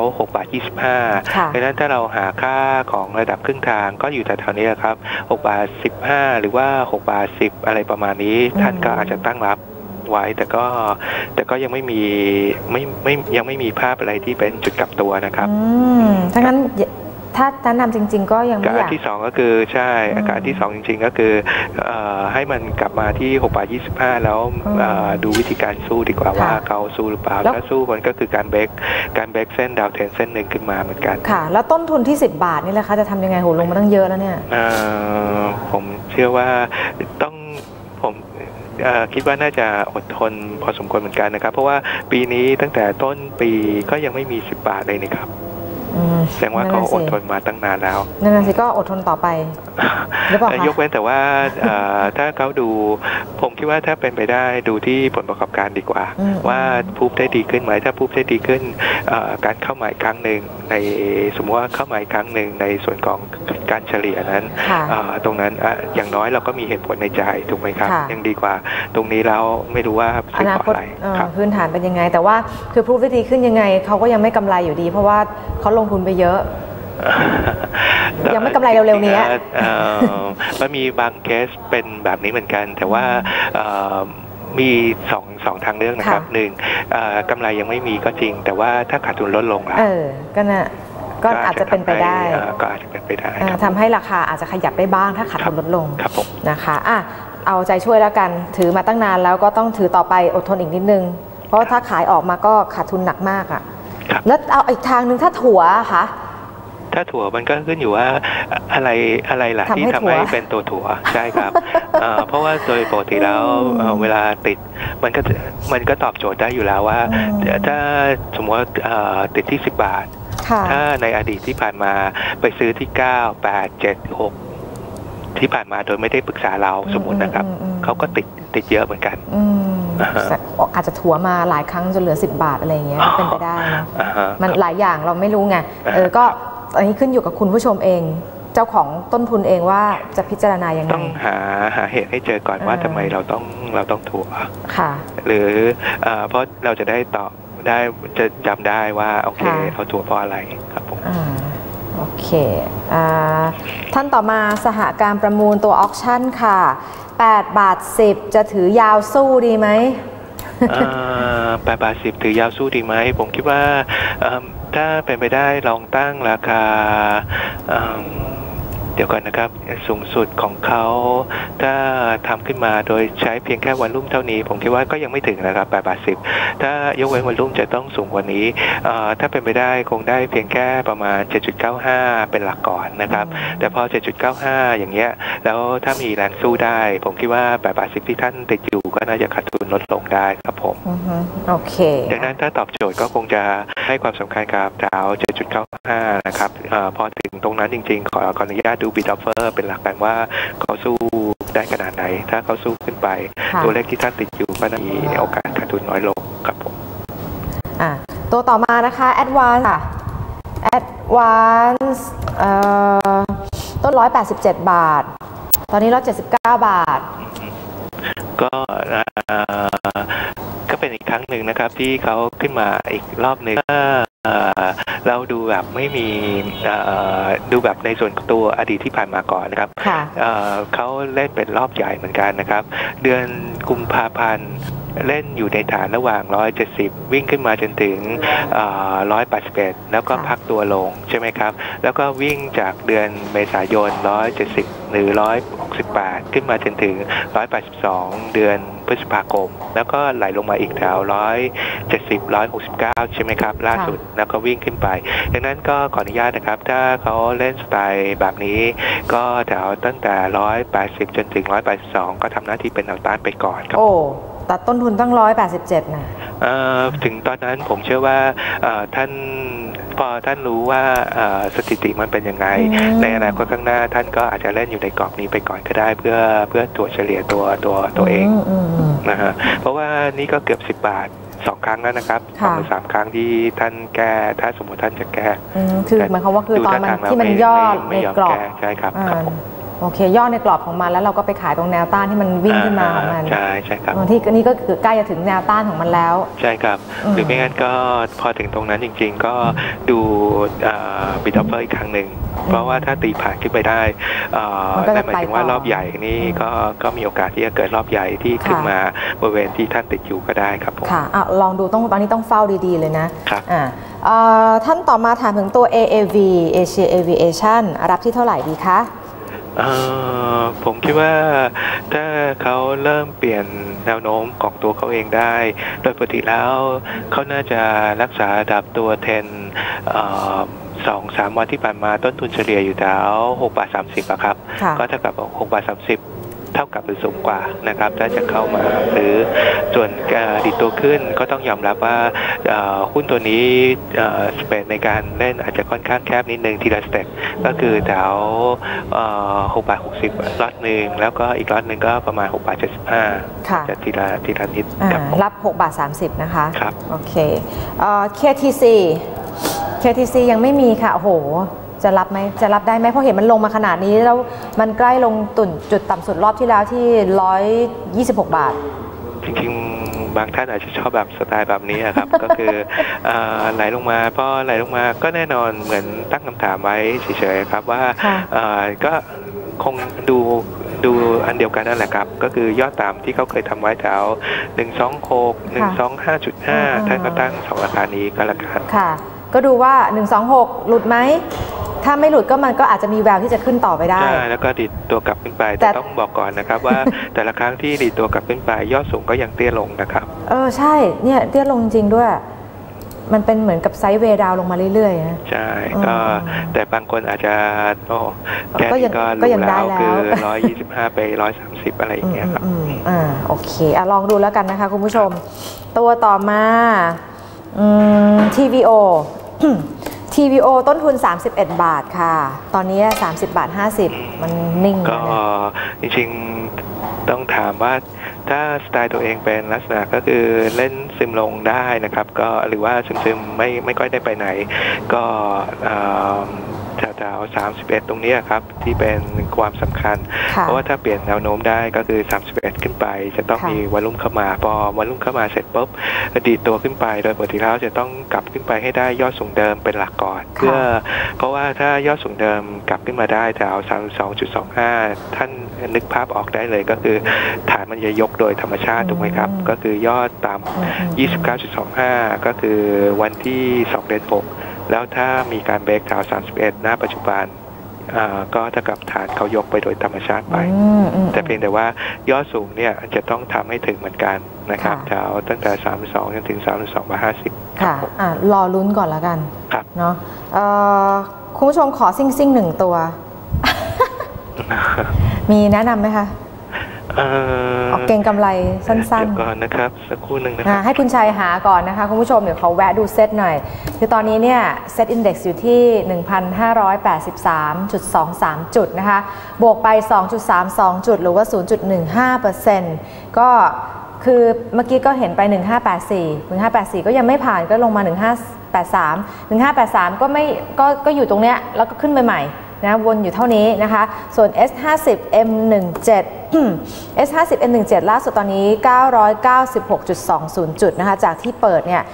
6.25ดังนั้นถ้าเราหาค่าของระดับครึ่งทางก็อยู่แถวๆนี้ครับ6.15หรือว่า6.10อะไรประมาณนี้ท่านก็อาจจะตั้งรับไว้แต่ก็ยังไม่มียังไม่มีภาพอะไรที่เป็นจุดกลับตัวนะครับถ้างั้นถ้าแนะนำจริงๆก็ยังไม่อยากที่2ก็คือใช่อาการที่2จริงๆก็คือให้มันกลับมาที่6.25แล้วดูวิธีการสู้ดีกว่าว่าเขาสู้หรือเปล่าถ้าสู้มันก็คือการเบรกเส้นดาวเทรนเส้นหนึ่งขึ้นมาเหมือนกันค่ะแล้วต้นทุนที่10 บาทนี่แหละคะจะทำยังไงโหลงมาตั้งเยอะแล้วเนี่ยผมเชื่อว่าต้องผมคิดว่าน่าจะอดทนพอสมควรเหมือนกันนะครับเพราะว่าปีนี้ตั้งแต่ต้นปีก็ยังไม่มี10 บาทเลยนะครับแสดงว่าเขาอดทนมาตั้งนานแล้วนั่นสิก็อดทนต่อไปหรือเปล่ายกเว้นแต่ว่าถ้าเขาดูผมคิดว่าถ้าเป็นไปได้ดูที่ผลประกอบการดีกว่าว่าพูดได้ดีขึ้นไหมถ้าพูดได้ดีขึ้นการเข้ามาอีกครั้งหนึ่งในสมมติว่าเข้ามาอีกครั้งหนึ่งในส่วนของการเฉลี่ยนั้นตรงนั้นอย่างน้อยเราก็มีเหตุผลในใจถูกไหมครับยังดีกว่าตรงนี้แล้วไม่รู้ว่าอนาคตพื้นฐานเป็นยังไงแต่ว่าคือพูดได้ดีขึ้นยังไงเขาก็ยังไม่กำไรอยู่ดีเพราะว่าเขาลงทุนไปเยอะยังไม่กำไรเร็วๆนี้มันมีบางเคสเป็นแบบนี้เหมือนกันแต่ว่ามีสองทางเรื่องนะครับหนึ่งกำไรยังไม่มีก็จริงแต่ว่าถ้าขาดทุนลดลงแล้วก็อาจจะเป็นไปได้ก็อาจจะเป็นไปได้ทำให้ราคาอาจจะขยับได้บ้างถ้าขาดทุนลดลงนะคะเอาใจช่วยแล้วกันถือมาตั้งนานแล้วก็ต้องถือต่อไปอดทนอีกนิดนึงเพราะถ้าขายออกมาก็ขาดทุนหนักมากแล้วเอาอีกทางนึงถ้าถั่วค่ะถ้าถั่วมันก็ขึ้นอยู่ว่าอะไรล่ะที่ทำให้เป็นตัวถั่วใช่ครับเพราะว่าโดยปกติแล้วเวลาติดมันก็ตอบโจทย์ได้อยู่แล้วว่าถ้าสมมติว่าติดที่10 บาทถ้าในอดีตที่ผ่านมาไปซื้อที่9 8 7 6ที่ผ่านมาโดยไม่ได้ปรึกษาเราสมมตินะครับเขาก็ติดเยอะเหมือนกันอาจจะถัวมาหลายครั้งจนเหลือ10 บาทอะไรอย่างเงี้ยเป็นไปได้นะมันหลายอย่างเราไม่รู้ไงก็อันนี้ขึ้นอยู่กับคุณผู้ชมเองเจ้าของต้นทุนเองว่าจะพิจารณายังไงต้องหาเหตุให้เจอก่อนว่าทำไมเราต้องถัวค่ะหรือเพราะเราจะได้ตอบได้จะจำได้ว่าโอเคเอาตัวเพราะอะไรครับผมโอเคท่านต่อมาสหการประมูลตัวออคชั่นค่ะ8 บาท 10จะถือยาวสู้ดีไหม 8 บาท 10ถือยาวสู้ดีไหมผมคิดว่าถ้าเป็นไปได้ลองตั้งราคาเดี๋ยวก่อนนะครับสูงสุดของเขาถ้าทำขึ้นมาโดยใช้เพียงแค่วันรุ่มเท่านี้ผมคิดว่าก็ยังไม่ถึงนะครับ8 บาท 10ถ้ายกเว้นวันรุ่มจะต้องสูงกว่านี้ถ้าเป็นไปได้คงได้เพียงแค่ประมาณ 7.95 เป็นหลักก่อนนะครับแต่พอ 7.95 อย่างเงี้ยแล้วถ้ามีแรงสู้ได้ผมคิดว่า8 บาท 10ที่ท่านติดอยู่ก็น่าจะขาดทุนลดลงได้ครับผมโอเคดังนั้นถ้าตอบโจทย์ก็คงจะให้ความสำคัญกับดาว 7.95 นะครับพอถึงตรงนั้นจริงๆขออนุญาตดูบิดออฟเฟอร์เป็นหลักกันว่าเขาสู้ได้ขนาดไหนถ้าเขาสู้ขึ้นไปตัวเลขที่ท่านติดอยู่ก็มีโอกาสขาดทุนน้อยลงครับผมตัวต่อมานะคะ Advance ค่ะ Advance ต้น187 บาทตอนนี้179 บาทก็เป็นอีกครั้งหนึ่งนะครับที่เขาขึ้นมาอีกรอบหนึ่งเราดูแบบไม่มีดูแบบในส่วนตัวอดีตที่ผ่านมาก่อนนะครับเขาเล่นเป็นรอบใหญ่เหมือนกันนะครับเดือนกุมภาพันธ์เล่นอยู่ในฐานระหว่าง170วิ่งขึ้นมาจนถึง181แล้วก็พักตัวลงใช่ไหมครับแล้วก็วิ่งจากเดือนเมษายน170หรือ168ขึ้นมาจนถึง182เดือนพฤษภาคมแล้วก็ไหลลงมาอีกแถว170 169ใช่ไหมครับล่าสุดแล้วก็วิ่งขึ้นไปดังนั้นก็ขออนุญาตนะครับถ้าเขาเล่นสไตล์แบบนี้ก็แถวตั้งแต่180จนถึง182ก็ทำหน้าที่เป็นแนวต้านไปก่อนครับตัดต้นทุนตั้ง187นะถึงตอนนั้นผมเชื่อว่าท่านพอท่านรู้ว่าสถิติมันเป็นยังไงในอนาคตข้างหน้าท่านก็อาจจะเล่นอยู่ในกรอบนี้ไปก่อนก็ได้เพื่อตัวเฉลี่ยตัวเองนะฮะเพราะว่านี่ก็เกือบ10 บาท2 ครั้งแล้วนะครับ3 ครั้งที่ท่านแก้ถ้าสมมติท่านจะแก้คือหมายความว่าคือตอนมันที่มันย่อในกรอบใช่ครับโอเคย่อในกรอบของมันแล้วเราก็ไปขายตรงแนวต้านที่มันวิ่งขึ้นมาของมันใช่ครับที่นี่ก็คือใกล้จะถึงแนวต้านของมันแล้วใช่ครับหรือไม่งั้นก็พอถึงตรงนั้นจริงๆก็ดูบิดออฟเฟอร์อีกครั้งหนึ่งเพราะว่าถ้าตีผ่านขึ้นไปได้นั่นหมายถึงว่ารอบใหญ่นี่ก็มีโอกาสที่จะเกิดรอบใหญ่ที่ขึ้นมาบริเวณที่ท่านติดอยู่ก็ได้ครับผมค่ะลองดูตอนนี้ต้องเฝ้าดีๆเลยนะครับท่านต่อมาถามถึงตัว AAV Asia Aviation รับที่เท่าไหร่ดีคะผมคิดว่าถ้าเขาเริ่มเปลี่ยนแนวโน้มของตัวเขาเองได้โดยปกติแล้วเขาน่าจะรักษาระดับตัวเทน2-3 วันที่ผ่านมาต้นทุนเฉลี่ยอยู่แถว6 บาท 30ครับก็เท่ากับ6 บาท 30เท่ากับหรือสูงกว่านะครับถ้าจะเข้ามาหรือส่วนดิดตัวขึ้นก็ต้องยอมรับว่าหุ้นตัวนี้สเปรดในการเล่นอาจจะค่อนข้างแคบนิดนึงทีละสเต็ปก็คือแถว6 บาท 60ล็อตหนึ่งแล้วก็อีกล็อตหนึ่งก็ประมาณ6 บาท 75จะทีละนิดรับ6 บาท 30นะคะครับโอเคKTC ยังไม่มีค่ะโอ้โหจะรับไหมจะรับได้ไหมเพราะเห็นมันลงมาขนาดนี้แล้วมันใกล้ลงจุดต่ำสุดรอบที่แล้วที่126 บาทจริงๆบางท่านอาจจะชอบแบบสไตล์แบบนี้ครับ ก็คือไหลลงมาพอไหลลงมาก็แน่นอนเหมือนตั้งคำถามไว้เฉยๆครับว่าก็คงดูอันเดียวกันนั่นแหละครับก็คือยอดต่ำที่เขาเคยทำไว้แถว126 125.5ท่านก็ตั้ง2 ราคานี้ก็แล้วกันค่ะก็ดูว่า126หลุดไหมถ้าไม่หลุดก็มันก็อาจจะมีแววที่จะขึ้นต่อไปได้ใช่แล้วก็ดิดตัวกลับขึ้นไปแต่ต้องบอกก่อนนะครับว่าแต่ละครั้งที่ดิดตัวกลับขึ้นไปยอดสูงก็ยังเตี้ยลงนะครับใช่เนี่ยเตี้ยลงจริงด้วยมันเป็นเหมือนกับไซด์เวย์ดาวลงมาเรื่อยๆนะใช่ก็แต่บางคนอาจจะแค่นี้ก็รู้แล้วคือ125ไป130อะไรอย่างเงี้ยครับโอเคลองดูแล้วกันนะคะคุณผู้ชมตัวต่อมาTVO ต้นทุน31 บาทค่ะตอนนี้30 บาท 50มันนิ่งก็จริงๆต้องถามว่าถ้าสไตล์ตัวเองเป็นลักษณะก็คือเล่นซึมลงได้นะครับก็หรือว่าซึมไม่ค่อยได้ไปไหนก็แถว31ตรงนี้ครับที่เป็นความสำคัญเพราะว่าถ้าเปลี่ยนแนวโน้มได้ก็คือ31ขึ้นไปจะต้องมีวอลลุ่มเข้ามาพอวอลลุ่มเข้ามาเสร็จปุ๊บดีดตัวขึ้นไปโดยปกติแล้วจะต้องกลับขึ้นไปให้ได้ยอดสูงเดิมเป็นหลักก่อนเพราะว่าถ้ายอดสูงเดิมกลับขึ้นมาได้แถว32.25ท่านนึกภาพออกได้เลยก็คือฐานมันจะยกโดยธรรมชาติถูกไหมครับก็คือยอดต่ำ 29.25 ก็คือวันที่2 เดือน 6แล้วถ้ามีการเบรกแถว31หน้าปัจจุบันก็เท่ากับฐานเขายกไปโดยธรรมชาติไปแต่เพียงแต่ว่ายอดสูงเนี่ยจะต้องทำให้ถึงเหมือนกันนะครับแถวตั้งแต่32จนถึง32.50 ค่ะรอลุ้นก่อนแล้วกันครับเนาะคุณผู้ชมขอซิ่ง1 ตัว มีแนะนำไหมคะออกเก่งกำไรสั้นๆก่อนนะครับสักครู่หนึ่งนะครับให้คุณชัยหาก่อนนะคะคุณผู้ชมเดี๋ยวเขาแวะดูเซตหน่อยคือตอนนี้เนี่ยเซตอินเด็กซ์อยู่ที่ 1,583.23 จุดนะคะบวกไป 2.32 จุดหรือว่า 0.15% ก็คือเมื่อกี้ก็เห็นไป1584ก็ยังไม่ผ่านก็ลงมา1583ก็ไม่ก็อยู่ตรงเนี้ยแล้วก็ขึ้นไปใหม่นะวนอยู่เท่านี้นะคะส่วน S50 M17 S50 M17 ล่าสุดตอนนี้ 996.20 จุดนะคะจากที่เปิดเนี่ย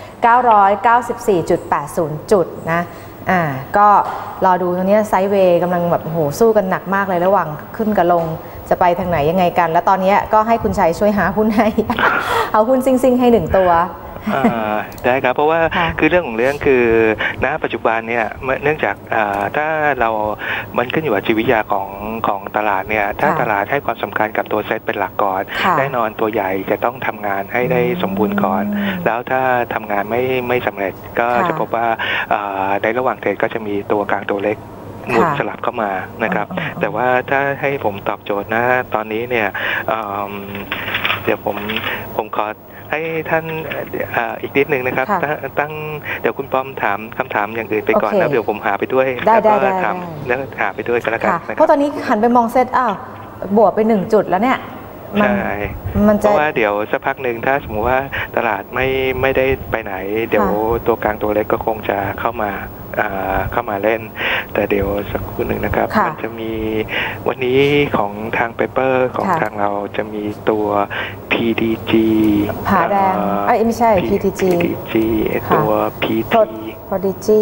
994.80 จุดนะก็รอดูตรงนี้ไซด์เวย์กำลังแบบโหสู้กันหนักมากเลยระหว่างขึ้นกับลงจะไปทางไหนยังไงกันแล้วตอนนี้ก็ให้คุณชัยช่วยหาหุ้นให้ เอาหุ้นซิ่งๆให้1 ตัวได้ครับเพราะว่าคือเรื่องของเรื่องคือณปัจจุบันเนี่ยเนื่องจากถ้าเรามันขึ้นอยู่กับจิตวิทยาของตลาดเนี่ยถ้าตลาดให้ความสำคัญกับตัวเซตเป็นหลักก่อนแน่นอนตัวใหญ่จะต้องทำงานให้ได้สมบูรณ์ก่อนแล้วถ้าทำงานไม่สำเร็จก็จะพบว่าในระหว่างเทรดก็จะมีตัวกลางตัวเล็กหมุนสลับเข้ามานะครับแต่ว่าถ้าให้ผมตอบโจทย์นะตอนนี้เนี่ยเดี๋ยวผมขอให้ท่านอีกนิดนึงนะครับตั้งเดี๋ยวคุณป้อมถามคำถามอย่างอื่นไปก่อนแล้วเดี๋ยวผมหาไปด้วยแล้วก็ถามแล้วหาไปด้วยก็แล้วกันเพราะตอนนี้หันไปมองเซตบวกไป1 จุดแล้วเนี่ยใช่เพราะว่าเดี๋ยวสักพักหนึ่งถ้าสมมติว่าตลาดไม่ได้ไปไหนเดี๋ยวตัวกลางตัวเล็กก็คงจะเข้ามาเล่นแต่เดี๋ยวสักครู่หนึ่งนะครับมันจะมีวันนี้ของทางเปเปอร์ของทางเราจะมีตัว PDG ผาแดงไม่ใช่ PDG ตัว PT Prodigy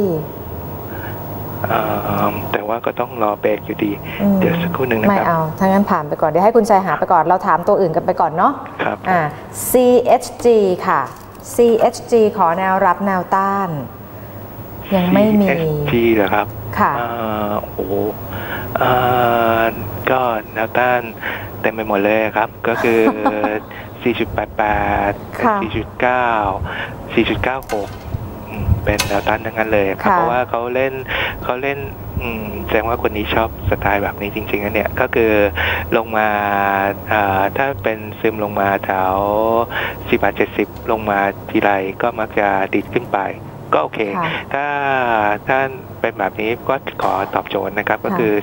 แต่ว่าก็ต้องรอเบรกอยู่ดีเดี๋ยวสักครู่หนึ่งนะครับไม่เอาถ้างั้นผ่านไปก่อนเดี๋ยวให้คุณชัยหาไปก่อนเราถามตัวอื่นกันไปก่อนเนาะครับ CHG ค่ะ CHG ขอแนวรับแนวต้านยังไม่มี CHG เหรอครับค่ะโอ้ก็แนวต้านเต็มไปหมดเลยครับก็คือ 4.88 4.9 4.96เป็นแนวต้านทั้งนั้นเลยครับเพราะว่าเขาเล่นแสดงว่าคนนี้ชอบสไตล์แบบนี้จริงๆนะเนี่ยก็คือลงมาถ้าเป็นซึมลงมาแถว10.70ลงมาทีไรก็มักจะดีดขึ้นไปก็โอเคถ้าเป็นแบบนี้ก็ขอตอบโจทย์นะครับก็คือ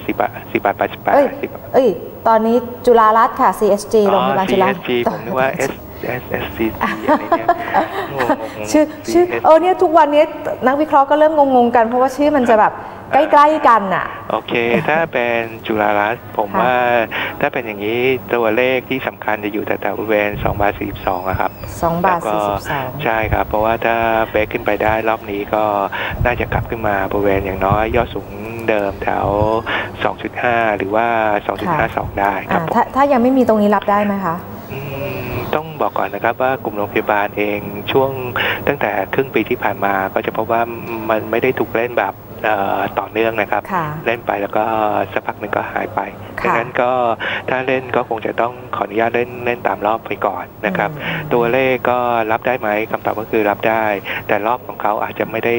10.88 ตอนนี้จุฬารัตน์ค่ะ CSG โรงพยาบาลจุฬา CSG ผมนึกว่า SCG อะไรเนี่ยชื่อเนี่ยทุกวันนี้นักวิเคราะห์ก็เริ่มงงๆกันเพราะว่าชื่อมันจะแบบใกล้ๆกันอ่ะโอเคถ้าเป็นจุฬารัตน์ผมว่าถ้าเป็นอย่างนี้ตัวเลขที่สำคัญจะอยู่แต่บริเวณ2.42ครับ 2.42 ใช่ครับเพราะว่าถ้าเบรกขึ้นไปได้รอบนี้ก็น่าจะกลับขึ้นมาบริเวณอย่างน้อยยอดสูงเดิมแถว 2.5 หรือว่า 2.52 ได้ครับถ้ายังไม่มีตรงนี้รับได้ไหมคะต้องบอกก่อนนะครับว่ากลุ่มโรงพยาบาลเองช่วงตั้งแต่ครึ่งปีที่ผ่านมาก็จะพบว่ามันไม่ได้ถูกเล่นแบบต่อเนื่องนะครับเล่นไปแล้วก็สักพักหนึ่งก็หายไปดังนั้นก็ถ้าเล่นก็คงจะต้องขออนุญาตเล่นตามรอบไปก่อนนะครับตัวเลขก็รับได้ไหมคำตอบก็คือรับได้แต่รอบของเขาอาจจะไม่ได้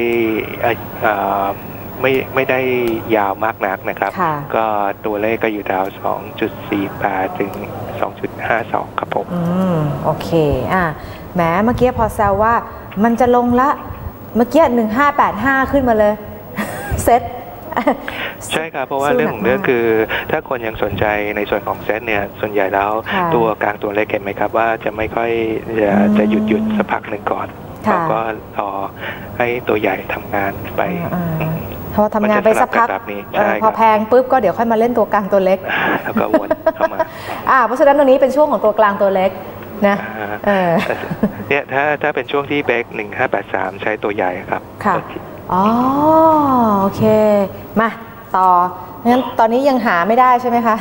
ไม่ได้ยาวมากนักนะครับก็ตัวเลขก็อยู่แถว 2.48 ถึง 2.52 ครับผมโอเคแหมเมื่อกี้พอแซวว่ามันจะลงละเมื่อกี้1585ขึ้นมาเลยเซ็ตใช่ครับเพราะว่าเรื่องของเรื่องคือถ้าคนยังสนใจในส่วนของเซ็ตเนี่ยส่วนใหญ่แล้วตัวกลางตัวเลขเห็นไหมครับว่าจะไม่ค่อยจะหยุดสักพักหนึ่งก่อนแล้วก็รอให้ตัวใหญ่ทำงานไปพอทำงานไปสักพักพอแพงปุ๊บก็เดี๋ยวค่อยมาเล่นตัวกลางตัวเล็กแล้วก็วนเข้ามาเพราะฉะนั้นตรงนี้เป็นช่วงของตัวกลางตัวเล็กนะเนี่ยถ้าเป็นช่วงที่เบรก1583ใช้ตัวใหญ่ครับค่ะโอเคมาต่องั้นตอนนี้ยังหาไม่ได้ใช่ไหมคะ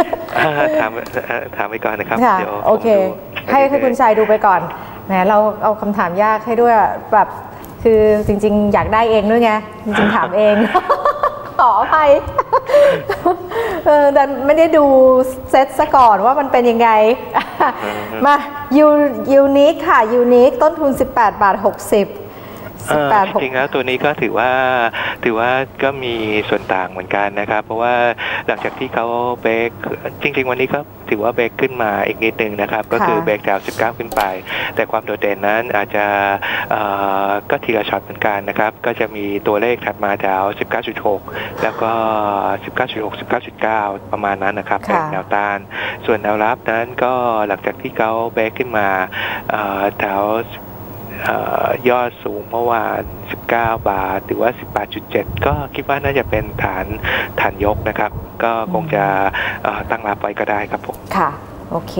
ถามไปก่อนนะครับเดี๋ยวโอเคให้คุณชัยดูไปก่อนแหมเราเอาคำถามยากให้ด้วยแบบคือจริงๆอยากได้เองด้วยไงจริงๆถามเองขออภัยแต่ไม่ได้ดูเซตซะก่อนว่ามันเป็นยังไงมายูนิคค่ะยูนิคต้นทุน18.60 บาทจริงๆแล้วตัวนี้ก็ถือว่าก็มีส่วนต่างเหมือนกันนะครับเพราะว่าหลังจากที่เขาเบรกจริงๆวันนี้ก็ถือว่าเบรกขึ้นมาอีกนิดนึงนะครับก็คือเบรกแถว19ขึ้นไปแต่ความโดดเด่นนั้นอาจจะก็ทีละช็อตเหมือนกันนะครับก็จะมีตัวเลขถัดมาแถว 19.6 แล้วก็ 19.6 19.9 ประมาณนั้นนะครับเป็นแนวต้านส่วนแนวรับนั้นก็หลังจากที่เขาเบรกขึ้นมาแถวยอดสูงเมื่อวาน19 บาทหรือว่า 18.7 ก็คิดว่าน่าจะเป็นฐานยกนะครับก็คงจะตั้งรับไว้ก็ได้ครับผมค่ะโอเค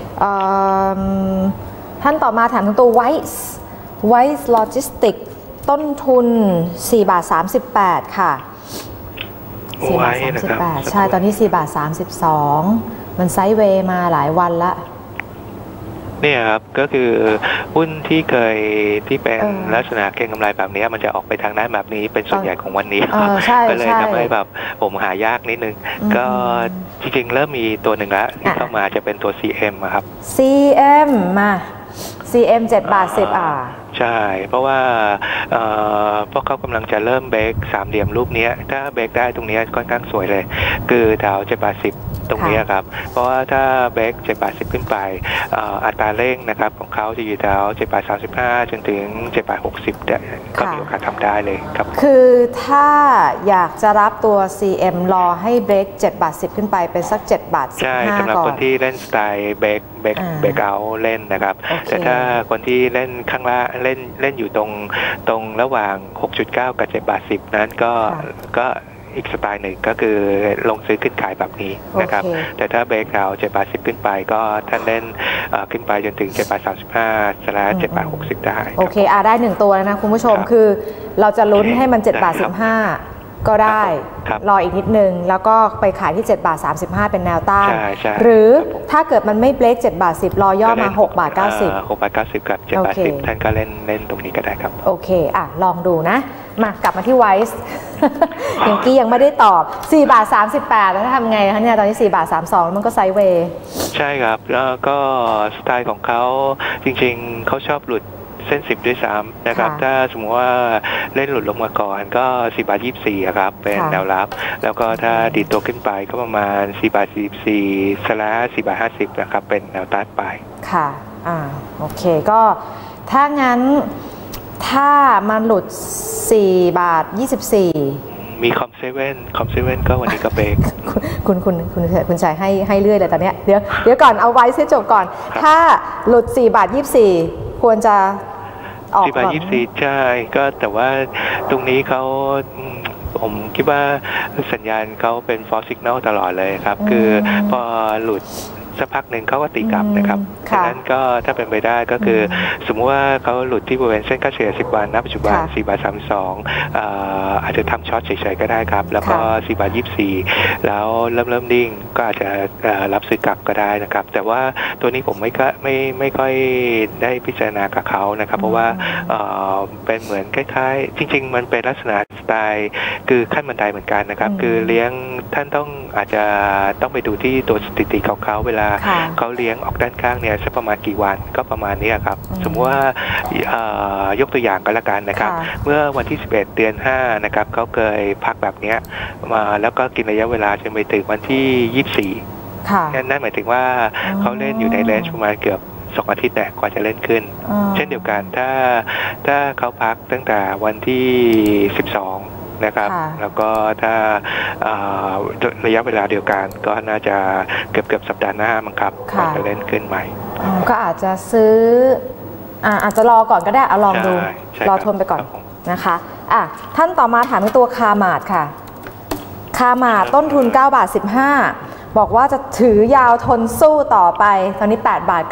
ท่านต่อมาถามถึงตัว Wise Logistics ต้นทุน4.38 ค่ะ4.38 ใช่ตอนนี้4.32 มันไซด์เวย์มาหลายวันละเนี่ยครับก็คือหุ้นที่เป็นลักษณะเก็งกำไรแบบนี้มันจะออกไปทางด้านแบบนี้เป็นส่วนใหญ่ของวันนี้ก็เลยทำให้แบบผมหายากนิดนึงก็จริงๆเริ่มมีตัวหนึ่งแล้วที่เข้ามาจะเป็นตัว CM ครับ CM มา CM 7.10 ใช่เพราะว่าพวกเขากำลังจะเริ่มเบรกสามเหลี่ยมรูปนี้ถ้าเบรกได้ตรงนี้ค่อนข้างสวยเลยคือแถว7.10ตรงนี้ครับเพราะว่าถ้าเบรก7.10ขึ้นไปอัตราเร่งนะครับของเขาจะอยู่แถว7.35จนถึง7.60ก็มีโอกาสทำได้เลยครับคือถ้าอยากจะรับตัว CM รอให้เบรก7.10ขึ้นไปเป็นสัก7.15 ใช่สำหรับคนที่เล่นสไตล์เบรกเอาเล่นนะครับแต่ถ้าคนที่เล่นข้างล่างเล่นอยู่ตรงระหว่าง 6.9 กับ 7.10 นั้นก็อีกสไตล์หนึ่งก็คือลงซื้อขึ้นขายแบบนี้นะครับแต่ถ้าเบรกเอา 7.10 ขึ้นไปก็ท่านเล่นขึ้นไปจนถึง 7.35 7.60 ได้โอเคได้1ตัวแล้วนะคุณผู้ชมคือเราจะลุ้นให้มัน 7.15 ก็ได้รออีกนิดนึงแล้วก็ไปขายที่7.35 เป็นแนวต้านหรือถ้าเกิดมันไม่เบรก7.10 รอย่อมา6.90 6.90 กับ 7.10 ท่านก็เล่นตรงนี้ก็ได้ครับโอเคลองดูนะมากลับมาที่ไวซ์อย่างกี้ยังไม่ได้ตอบ4.38 แล้วทำไงคะเนี่ยตอนนี้4.32 แล้วมันก็ไซด์เวย์ใช่ครับแล้วก็สไตล์ของเขาจริงๆเขาชอบหลุดเส้น10ด้วยซ้ำนะครับถ้าสมมติว่าเล่นหลุดลงมาก่อนก็4.24 ครับเป็นแนวรับแล้วก็ถ้าดีดตัวขึ้นไปก็ประมาณ4.44 4.50 นะครับเป็นแนวต้านไปค่ะโอเคก็ถ้างั้นถ้ามันหลุด4.24 มีคอมเซเว่นก็วันนี้ก็เบรกคุณชัยให้เรื่อยเลยตอนนี้เดี๋ยวก่อนเอาไว้ให้จบก่อนถ้าหลุด4.24 ควรจะออกก่อน 4.24 ใช่ก็แต่ว่าตรงนี้ผมคิดว่าสัญญาณเขาเป็น false signal ตลอดเลยครับคือพอหลุดสักพักหนึ่งเขาก็ตีกลับนะครับดังนั้นก็ถ้าเป็นไปได้ก็คือสมมติว่าเขาหลุดที่บริเวณเส้นค่าเฉลี่ย10 วันณปัจจุบัน4.32 อาจจะทำช็อตเฉยๆก็ได้ครับแล้วก็4.24 แล้วเริ่มนิ่งก็อาจจะรับซื้อกลับก็ได้นะครับแต่ว่าตัวนี้ผมไม่ค่อยได้พิจารณากับเขานะครับเพราะว่าเป็นเหมือนคล้ายๆจริงๆมันเป็นลักษณะสไตล์คือขั้นบันไดเหมือนกันนะครับคือเลี้ยงท่านอาจจะต้องไปดูที่ตัวสถิติของเขาเวลาเขาเลี้ยงออกด้านข้างเนี่ยสักประมาณกี่วันก็ประมาณนี้ครับสมมติว่ายกตัวอย่างก็แล้วกันนะครับเมื่อวันที่11 เดือน 5นะครับเขาเคยพักแบบนี้มาแล้วก็กินระยะเวลาจนไปถึงวันที่24นั่นหมายถึงว่าเขาเล่นอยู่ในเลนจ์ประมาณเกือบ2 อาทิตย์เนี่ยกว่าจะเล่นขึ้นเช่นเดียวกันถ้าเขาพักตั้งแต่วันที่12นะครับแล้วก็ถ้าระยะเวลาเดียวกันก็น่าจะเกือบสัปดาห์หน้ามั้งครับก่อนจะเล่นขึ้นใหม่ก็อาจจะซื้ออาจจะรอก่อนก็ได้ลองดูรอทนไปก่อนนะคะท่านต่อมาถามตัวคาร์มาร์ทค่ะคาร์มาร์ทต้นทุน9 บาท 15บอกว่าจะถือยาวทนสู้ต่อไปตอนนี้8 บาท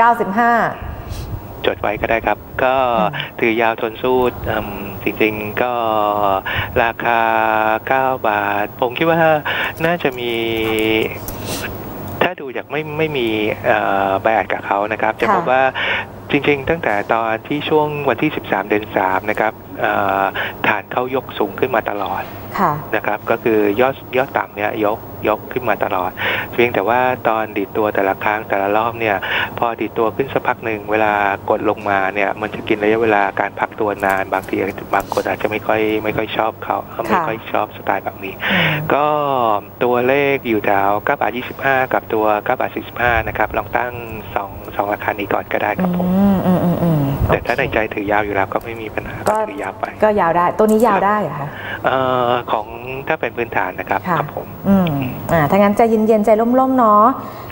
95 จดไว้ก็ได้ครับก็ถือยาวทนสู้จริงๆก็ราคา9 บาทผมคิดว่าน่าจะมีถ้าดูจากไม่มีใบอัดกับเขานะครับจะพบว่าจริงๆตั้งแต่ตอนที่ช่วงวันที่13 เดือน 3นะครับฐานเขายกสูงขึ้นมาตลอดนะครับก็คือยอดต่ำเนี่ยยกขึ้นมาตลอดเพียงแต่ว่าตอนดีดตัวแต่ละครั้งแต่ละรอบเนี่ยพอดีดตัวขึ้นสักพักหนึ่งเวลากดลงมาเนี่ยมันจะกินระยะเวลาการพักตัวนานบางทีบางคนอาจจะไม่ค่อยชอบเขาไม่ค่อยชอบสไตล์แบบนี้ก็ตัวเลขอยู่แถว9 บาท 25กับตัว9 บาท 45นะครับลองตั้ง2ราคานี้ก่อนก็ได้ครับผมแต่ถ้าในใจถือยาวอยู่แล้วก็ไม่มีปัญหาก็ถือยาวไปก็ยาวได้ตัวนี้ยาวได้เหรอคะของถ้าเป็นพื้นฐานนะครับครับผมถ้างั้นใจเย็นๆใจร่มๆเนาะ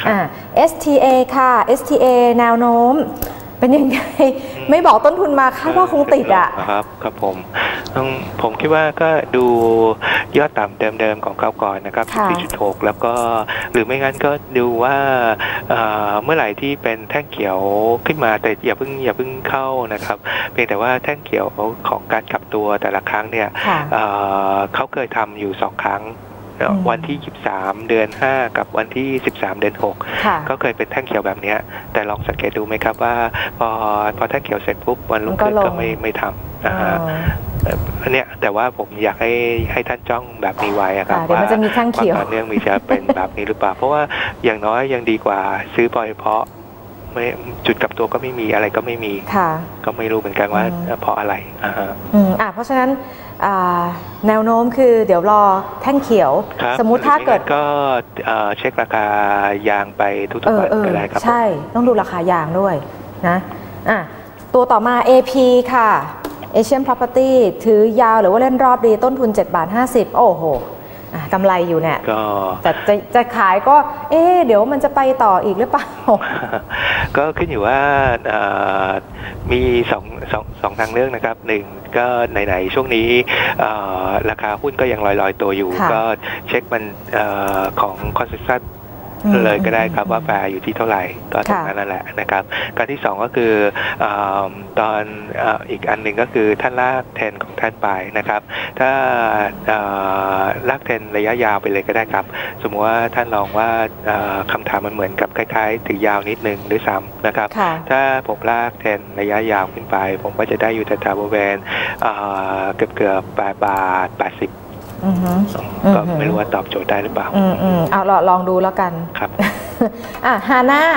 STA ค่ะ STA แนวโน้มเป็นยังไงไม่บอกต้นทุนมาคาดว่าคงติดครับผมคิดว่าก็ดูยอดต่ำเดิมๆของเขาก่อนนะครับ 14.6 แล้วก็หรือไม่งั้นก็ดูว่าเมื่อไหร่ที่เป็นแท่งเขียวขึ้นมาแต่อย่าเพิ่งเข้านะครับเพียงแต่ว่าแท่งเขียวของการกลับตัวแต่ละครั้งเนี่ยเขาเคยทำอยู่2 ครั้งวันที่23 เดือน 5กับวันที่13 เดือน 6ก็เคยเป็นแท่งเขียวแบบนี้แต่ลองสังเกตดูไหมครับว่าพอแท่งเขียวเสร็จปุ๊บวันรุ่งขึ้นก็ไม่ทำอันเนี้ยแต่ว่าผมอยากให้ท่านจ้องแบบนี้ไว้ครับว่ามันจะมีแท่งเขียวเนื่องมีจะเป็นแบบนี้หรือเปล่าเพราะว่าอย่างน้อยยังดีกว่าซื้อปล่อยเพราะจุดกลับตัวก็ไม่มีอะไรก็ไม่มีก็ไม่รู้เหมือนกันว่าเพราะอะไรเพราะฉะนั้นแนวโน้มคือเดี๋ยวรอแท่งเขียวสมมุติถ้าเกิดก็เช็คราคายางไปทุกๆวันก็ได้ครับใช่ต้องดูราคายางด้วยนะตัวต่อมา AP ค่ะ Asian Property ถือยาวหรือว่าเล่นรอบดีต้นทุน7 บาท 50โอ้โหกำไรอยู่เนี่ยแต่จะขายก็เดี๋ยวมันจะไปต่ออีกหรือเปล่าก็ขึ้นอยู่ว่ามีสองทางเลือกนะครับหนึ่งก็ไหนๆช่วงนี้ราคาหุ้นก็ยังลอยตัวอยู่ก็เช็คมันของคอนเซ็ปต์เลยก็ได้ครับว่าแฟร์อยู่ที่เท่าไหร่ก็ตรงนั้นนั่นแหละนะครับการที่2ก็คือตอนอีกอันหนึ่งก็คือท่านลากเทรนของท่านไปนะครับถ้าลากเทรนระยะยาวไปเลยก็ได้ครับสมมติว่าท่านลองว่าคำถามมันเหมือนกับคล้ายๆถือยาวนิดนึงด้วยซ้ำนะครับถ้าผมลากเทรนระยะยาวขึ้นไปผมก็จะได้อยู่แถวๆบริเวณเกือบ8 บาท 80ก็ไม่รู้ว่าตอบโจทย์ได้หรือเปล่าเอาลองดูแล้วกันครับฮาน่า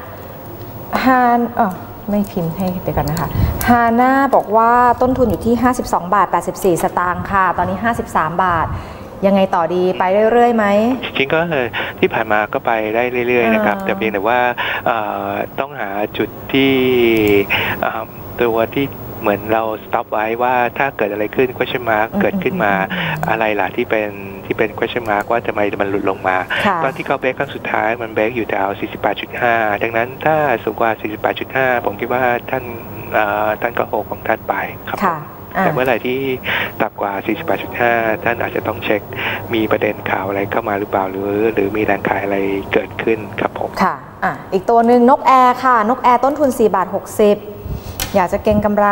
ไม่พิมพ์ให้เดี๋ยวกันนะคะฮาน่าบอกว่าต้นทุนอยู่ที่52 บาท 84 สตางค์ค่ะตอนนี้53 บาทยังไงต่อดีไปเรื่อยๆไหมจริงก็ที่ผ่านมาก็ไปได้เรื่อยๆนะครับแต่เพียงแต่ว่าต้องหาจุดที่ตัวที่เหมือนเราสต็อปไว้ว่าถ้าเกิดอะไรขึ้น question mark เกิดขึ้นมาอะไรล่ะที่เป็น question mark ว่าทำไมมันหลุดลงมาตอนที่เขาเบรกครั้งสุดท้ายมันเบรกอยู่แถว 48.5 ดังนั้นถ้าสูงกว่า 48.5 ผมคิดว่าท่านก็โฮของท่านไปครับแต่เมื่อไหร่ที่ต่ำกว่า 48.5 ท่านอาจจะต้องเช็คมีประเด็นข่าวอะไรเข้ามาหรือเปล่าหรือมีแรงขายอะไรเกิดขึ้นครับผมค่ะอีกตัวหนึ่งนกแอร์ค่ะนกแอร์ต้นทุน4 บาท 60อยากจะเก็งกำไร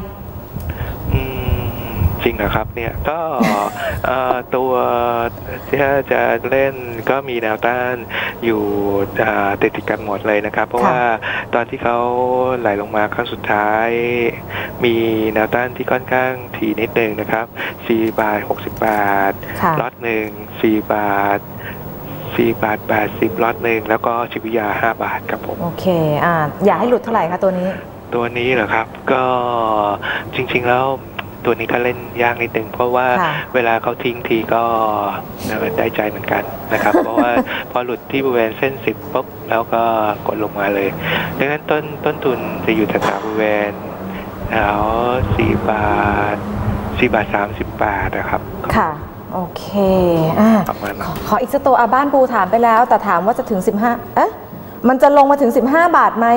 จริงนะครับเนี่ยก็ตัวที่จะเล่นก็มีแนวต้านอยู่ติดกันหมดเลยนะครับเพราะว่าตอนที่เขาไหลลงมาครั้งสุดท้ายมีแนวต้านที่ค่อนข้างถี่นิดนึงนะครับ4 บาท 60 บาทล็อตหนึ่ง4 บาท80ล็อตหนึ่งแล้วก็จิตวิทยา5 บาทครับผมโอเคอยากให้หลุดเท่าไหร่คะตัวนี้เหรอครับก็จริงๆแล้วตัวนี้ก็เล่นยากนิดนึงเพราะว่าเวลาเขาทิ้งทีก็ได้ใจเหมือนกันนะครับเพราะว่าพอหลุดที่บริเวณเส้น10ปุ๊บแล้วก็กดลงมาเลยดังนั้นต้นทุนจะอยู่แถวบริเวณแถว4 บาท 30 บาทนะครับค่ะโอเคขออีกสักตัวบ้านปูถามไปแล้วแต่ถามว่าจะถึง15มันจะลงมาถึง15 บาทไหม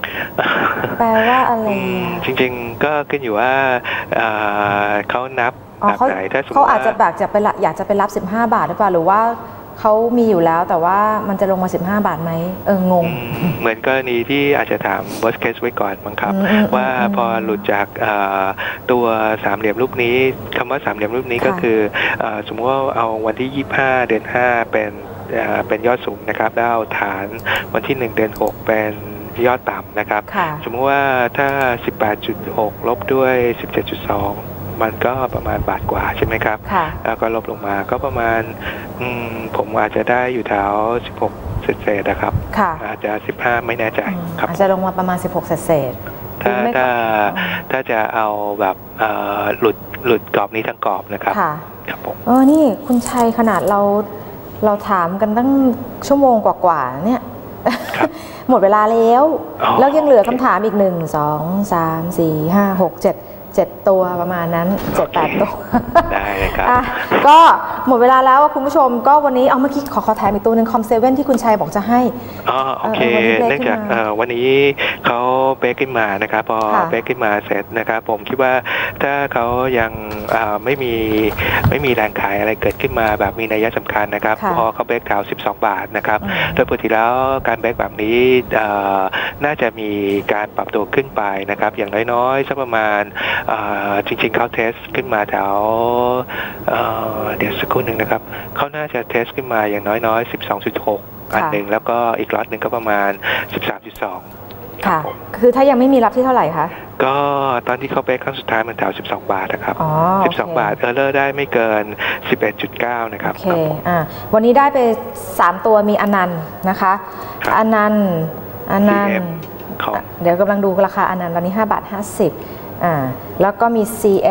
แปลว่าอะไรจริงๆก็ขึ้นอยู่ว่าเขานับแบบไหนถ้าสมมติเขาอาจจะแบบอยากจะไปรับ15 บาทหรือเปล่าหรือว่าเขามีอยู่แล้วแต่ว่ามันจะลงมา15 บาทไหมงงเหมือนกรณีที่อาจจะถาม worst case ไว้ก่อนมั้งครับว่าพอหลุดจากตัวสามเหลี่ยมรูปนี้คำว่าสามเหลี่ยมรูปนี้ก็คือสมมติว่าเอาวันที่25 เดือน 5เป็นยอดสูงนะครับแล้วเอาฐานวันที่1 เดือน 6เป็นยอดต่ำนะครับสมมติว่าถ้า 18.6 ลบด้วย 17.2 มันก็ประมาณบาทกว่าใช่ไหมครับแล้วก็ลบลงมาก็ประมาณผมอาจจะได้อยู่แถว16เศษนะครับอาจจะ15ไม่แน่ใจครับอาจจะลงมาประมาณ16เศษถ้าจะเอาแบบหลุดกรอบนี้ทั้งกรอบนะครับครับผมนี่คุณชัยขนาดเราถามกันตั้งชั่วโมงกว่าๆเนี่ยหมดเวลาแล้วยังเหลือคำถามอีก1 2 3 4 5 6 7ตัวประมาณนั้น 7-8 ตัวได้เลยครับก็หมดเวลาแล้วคุณผู้ชมก็วันนี้เมื่อกี้ขอแถมอีกตัวหนึ่งCOM7ที่คุณชัยบอกจะให้โอเคเนื่องจากวันนี้เขาเบรกขึ้นมานะครับพอเบรกขึ้นมาเสร็จนะครับผมคิดว่าถ้าเขายังไม่มีแรงขายอะไรเกิดขึ้นมาแบบมีนัยสำคัญนะครับพอเขาเบรกแถว12 บาทนะครับโดยปกติแล้วการเบรกแบบนี้น่าจะมีการปรับตัวขึ้นไปนะครับอย่างน้อยๆสักประมาณจริงๆเขาเทสขึ้นมาแถวเดี๋ยวสักครู่หนึ่งนะครับเขาน่าจะเทสขึ้นมาอย่างน้อยๆ 12.6 อันหนึ่งแล้วก็อีกล็อตหนึ่งก็ประมาณ 13.2 ค่ะคือถ้ายังไม่มีรับที่เท่าไหร่คะก็ตอนที่เขาเบรกครั้งสุดท้ายมันแถว12 บาทนะครับ12 บาทเลอร์ได้ไม่เกิน 11.9 นะครับโอเควันนี้ได้ไป3ตัวมีอนันต์นะคะอนันต์เดี๋ยวกำลังดูราคาอนันต์ตอนนี้5.50 บาทแล้วก็มี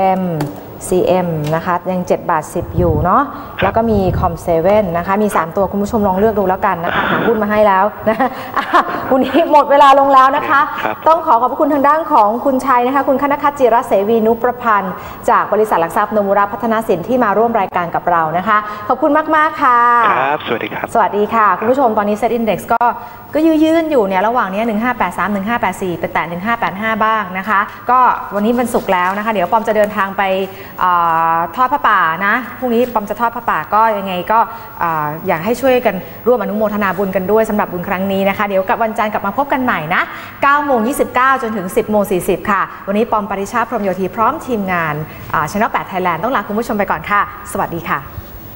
CM นะคะยัง7.10 บาทอยู่เนาะแล้วก็มีCOM7นะคะมี3ตัวคุณผู้ชมลองเลือกดูแล้วกันนะคะหาหุ้นมาให้แล้วนะวันนี้หมดเวลาลงแล้วนะคะต้องขอบคุณทางด้านของคุณชัยนะคะคุณคณคัตจิรเสวีนุประพันธ์จากบริษัทหลักทรัพย์โนมุระพัฒนาสินที่มาร่วมรายการกับเรานะคะขอบคุณมากๆค่ะครับสวัสดีครับสวัสดีค่ะคุณผู้ชมตอนนี้เซ็ตอินดี x ก็ยืนอยู่เนี่ยระหว่างนี้1583 1584ไปแตะ1585บ้างนะคะก็วันนี้วันศุกร์แล้วนะคะเดี๋ยวปอมจะเดินทางไปทอดผ้าป่านะพรุ่งนี้ปอมจะทอดผ้าป่าก็ยังไงก็อยากให้ช่วยกันร่วมอนุโมทนาบุญกันด้วยสำหรับบุญครั้งนี้นะคะเดี๋ยวกับวันจันทร์กลับมาพบกันใหม่นะ9:29 จนถึง 10:40 ค่ะวันนี้ปอมปริชาพรหมโยธีพร้อมทีมงานChannel 8 Thailand ต้องลาคุณผู้ชมไปก่อนค่ะสวัสดีค่ะ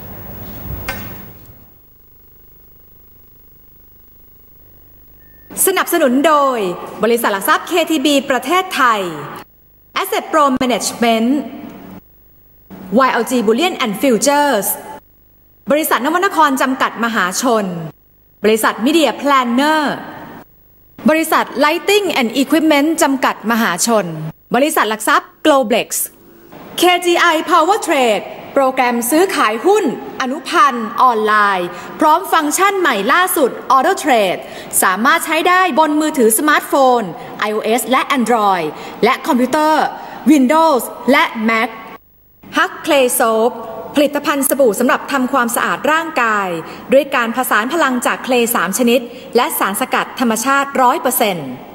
สนับสนุนโดยบริษัทหลักทรัพย์ KTB ประเทศไทย Asset Pro Management YLG Bullion and Futures บริษัทนวนครจำกัดมหาชนบริษัท Media Planner บริษัท Lighting and Equipment จำกัดมหาชนบริษัทหลักทรัพย์ Globlex KGI Power Trade โปรแกรมซื้อขายหุ้นอนุพันธ์ออนไลน์พร้อมฟังก์ชันใหม่ล่าสุด Auto Trade สามารถใช้ได้บนมือถือสมาร์ทโฟน iOS และ Android และคอมพิวเตอร์ Windows และ Mac Hug Clay Soap ผลิตภัณฑ์สบู่สำหรับทำความสะอาดร่างกายด้วยการผสานพลังจากเคลย์3 ชนิดและสารสกัดธรรมชาติ 100%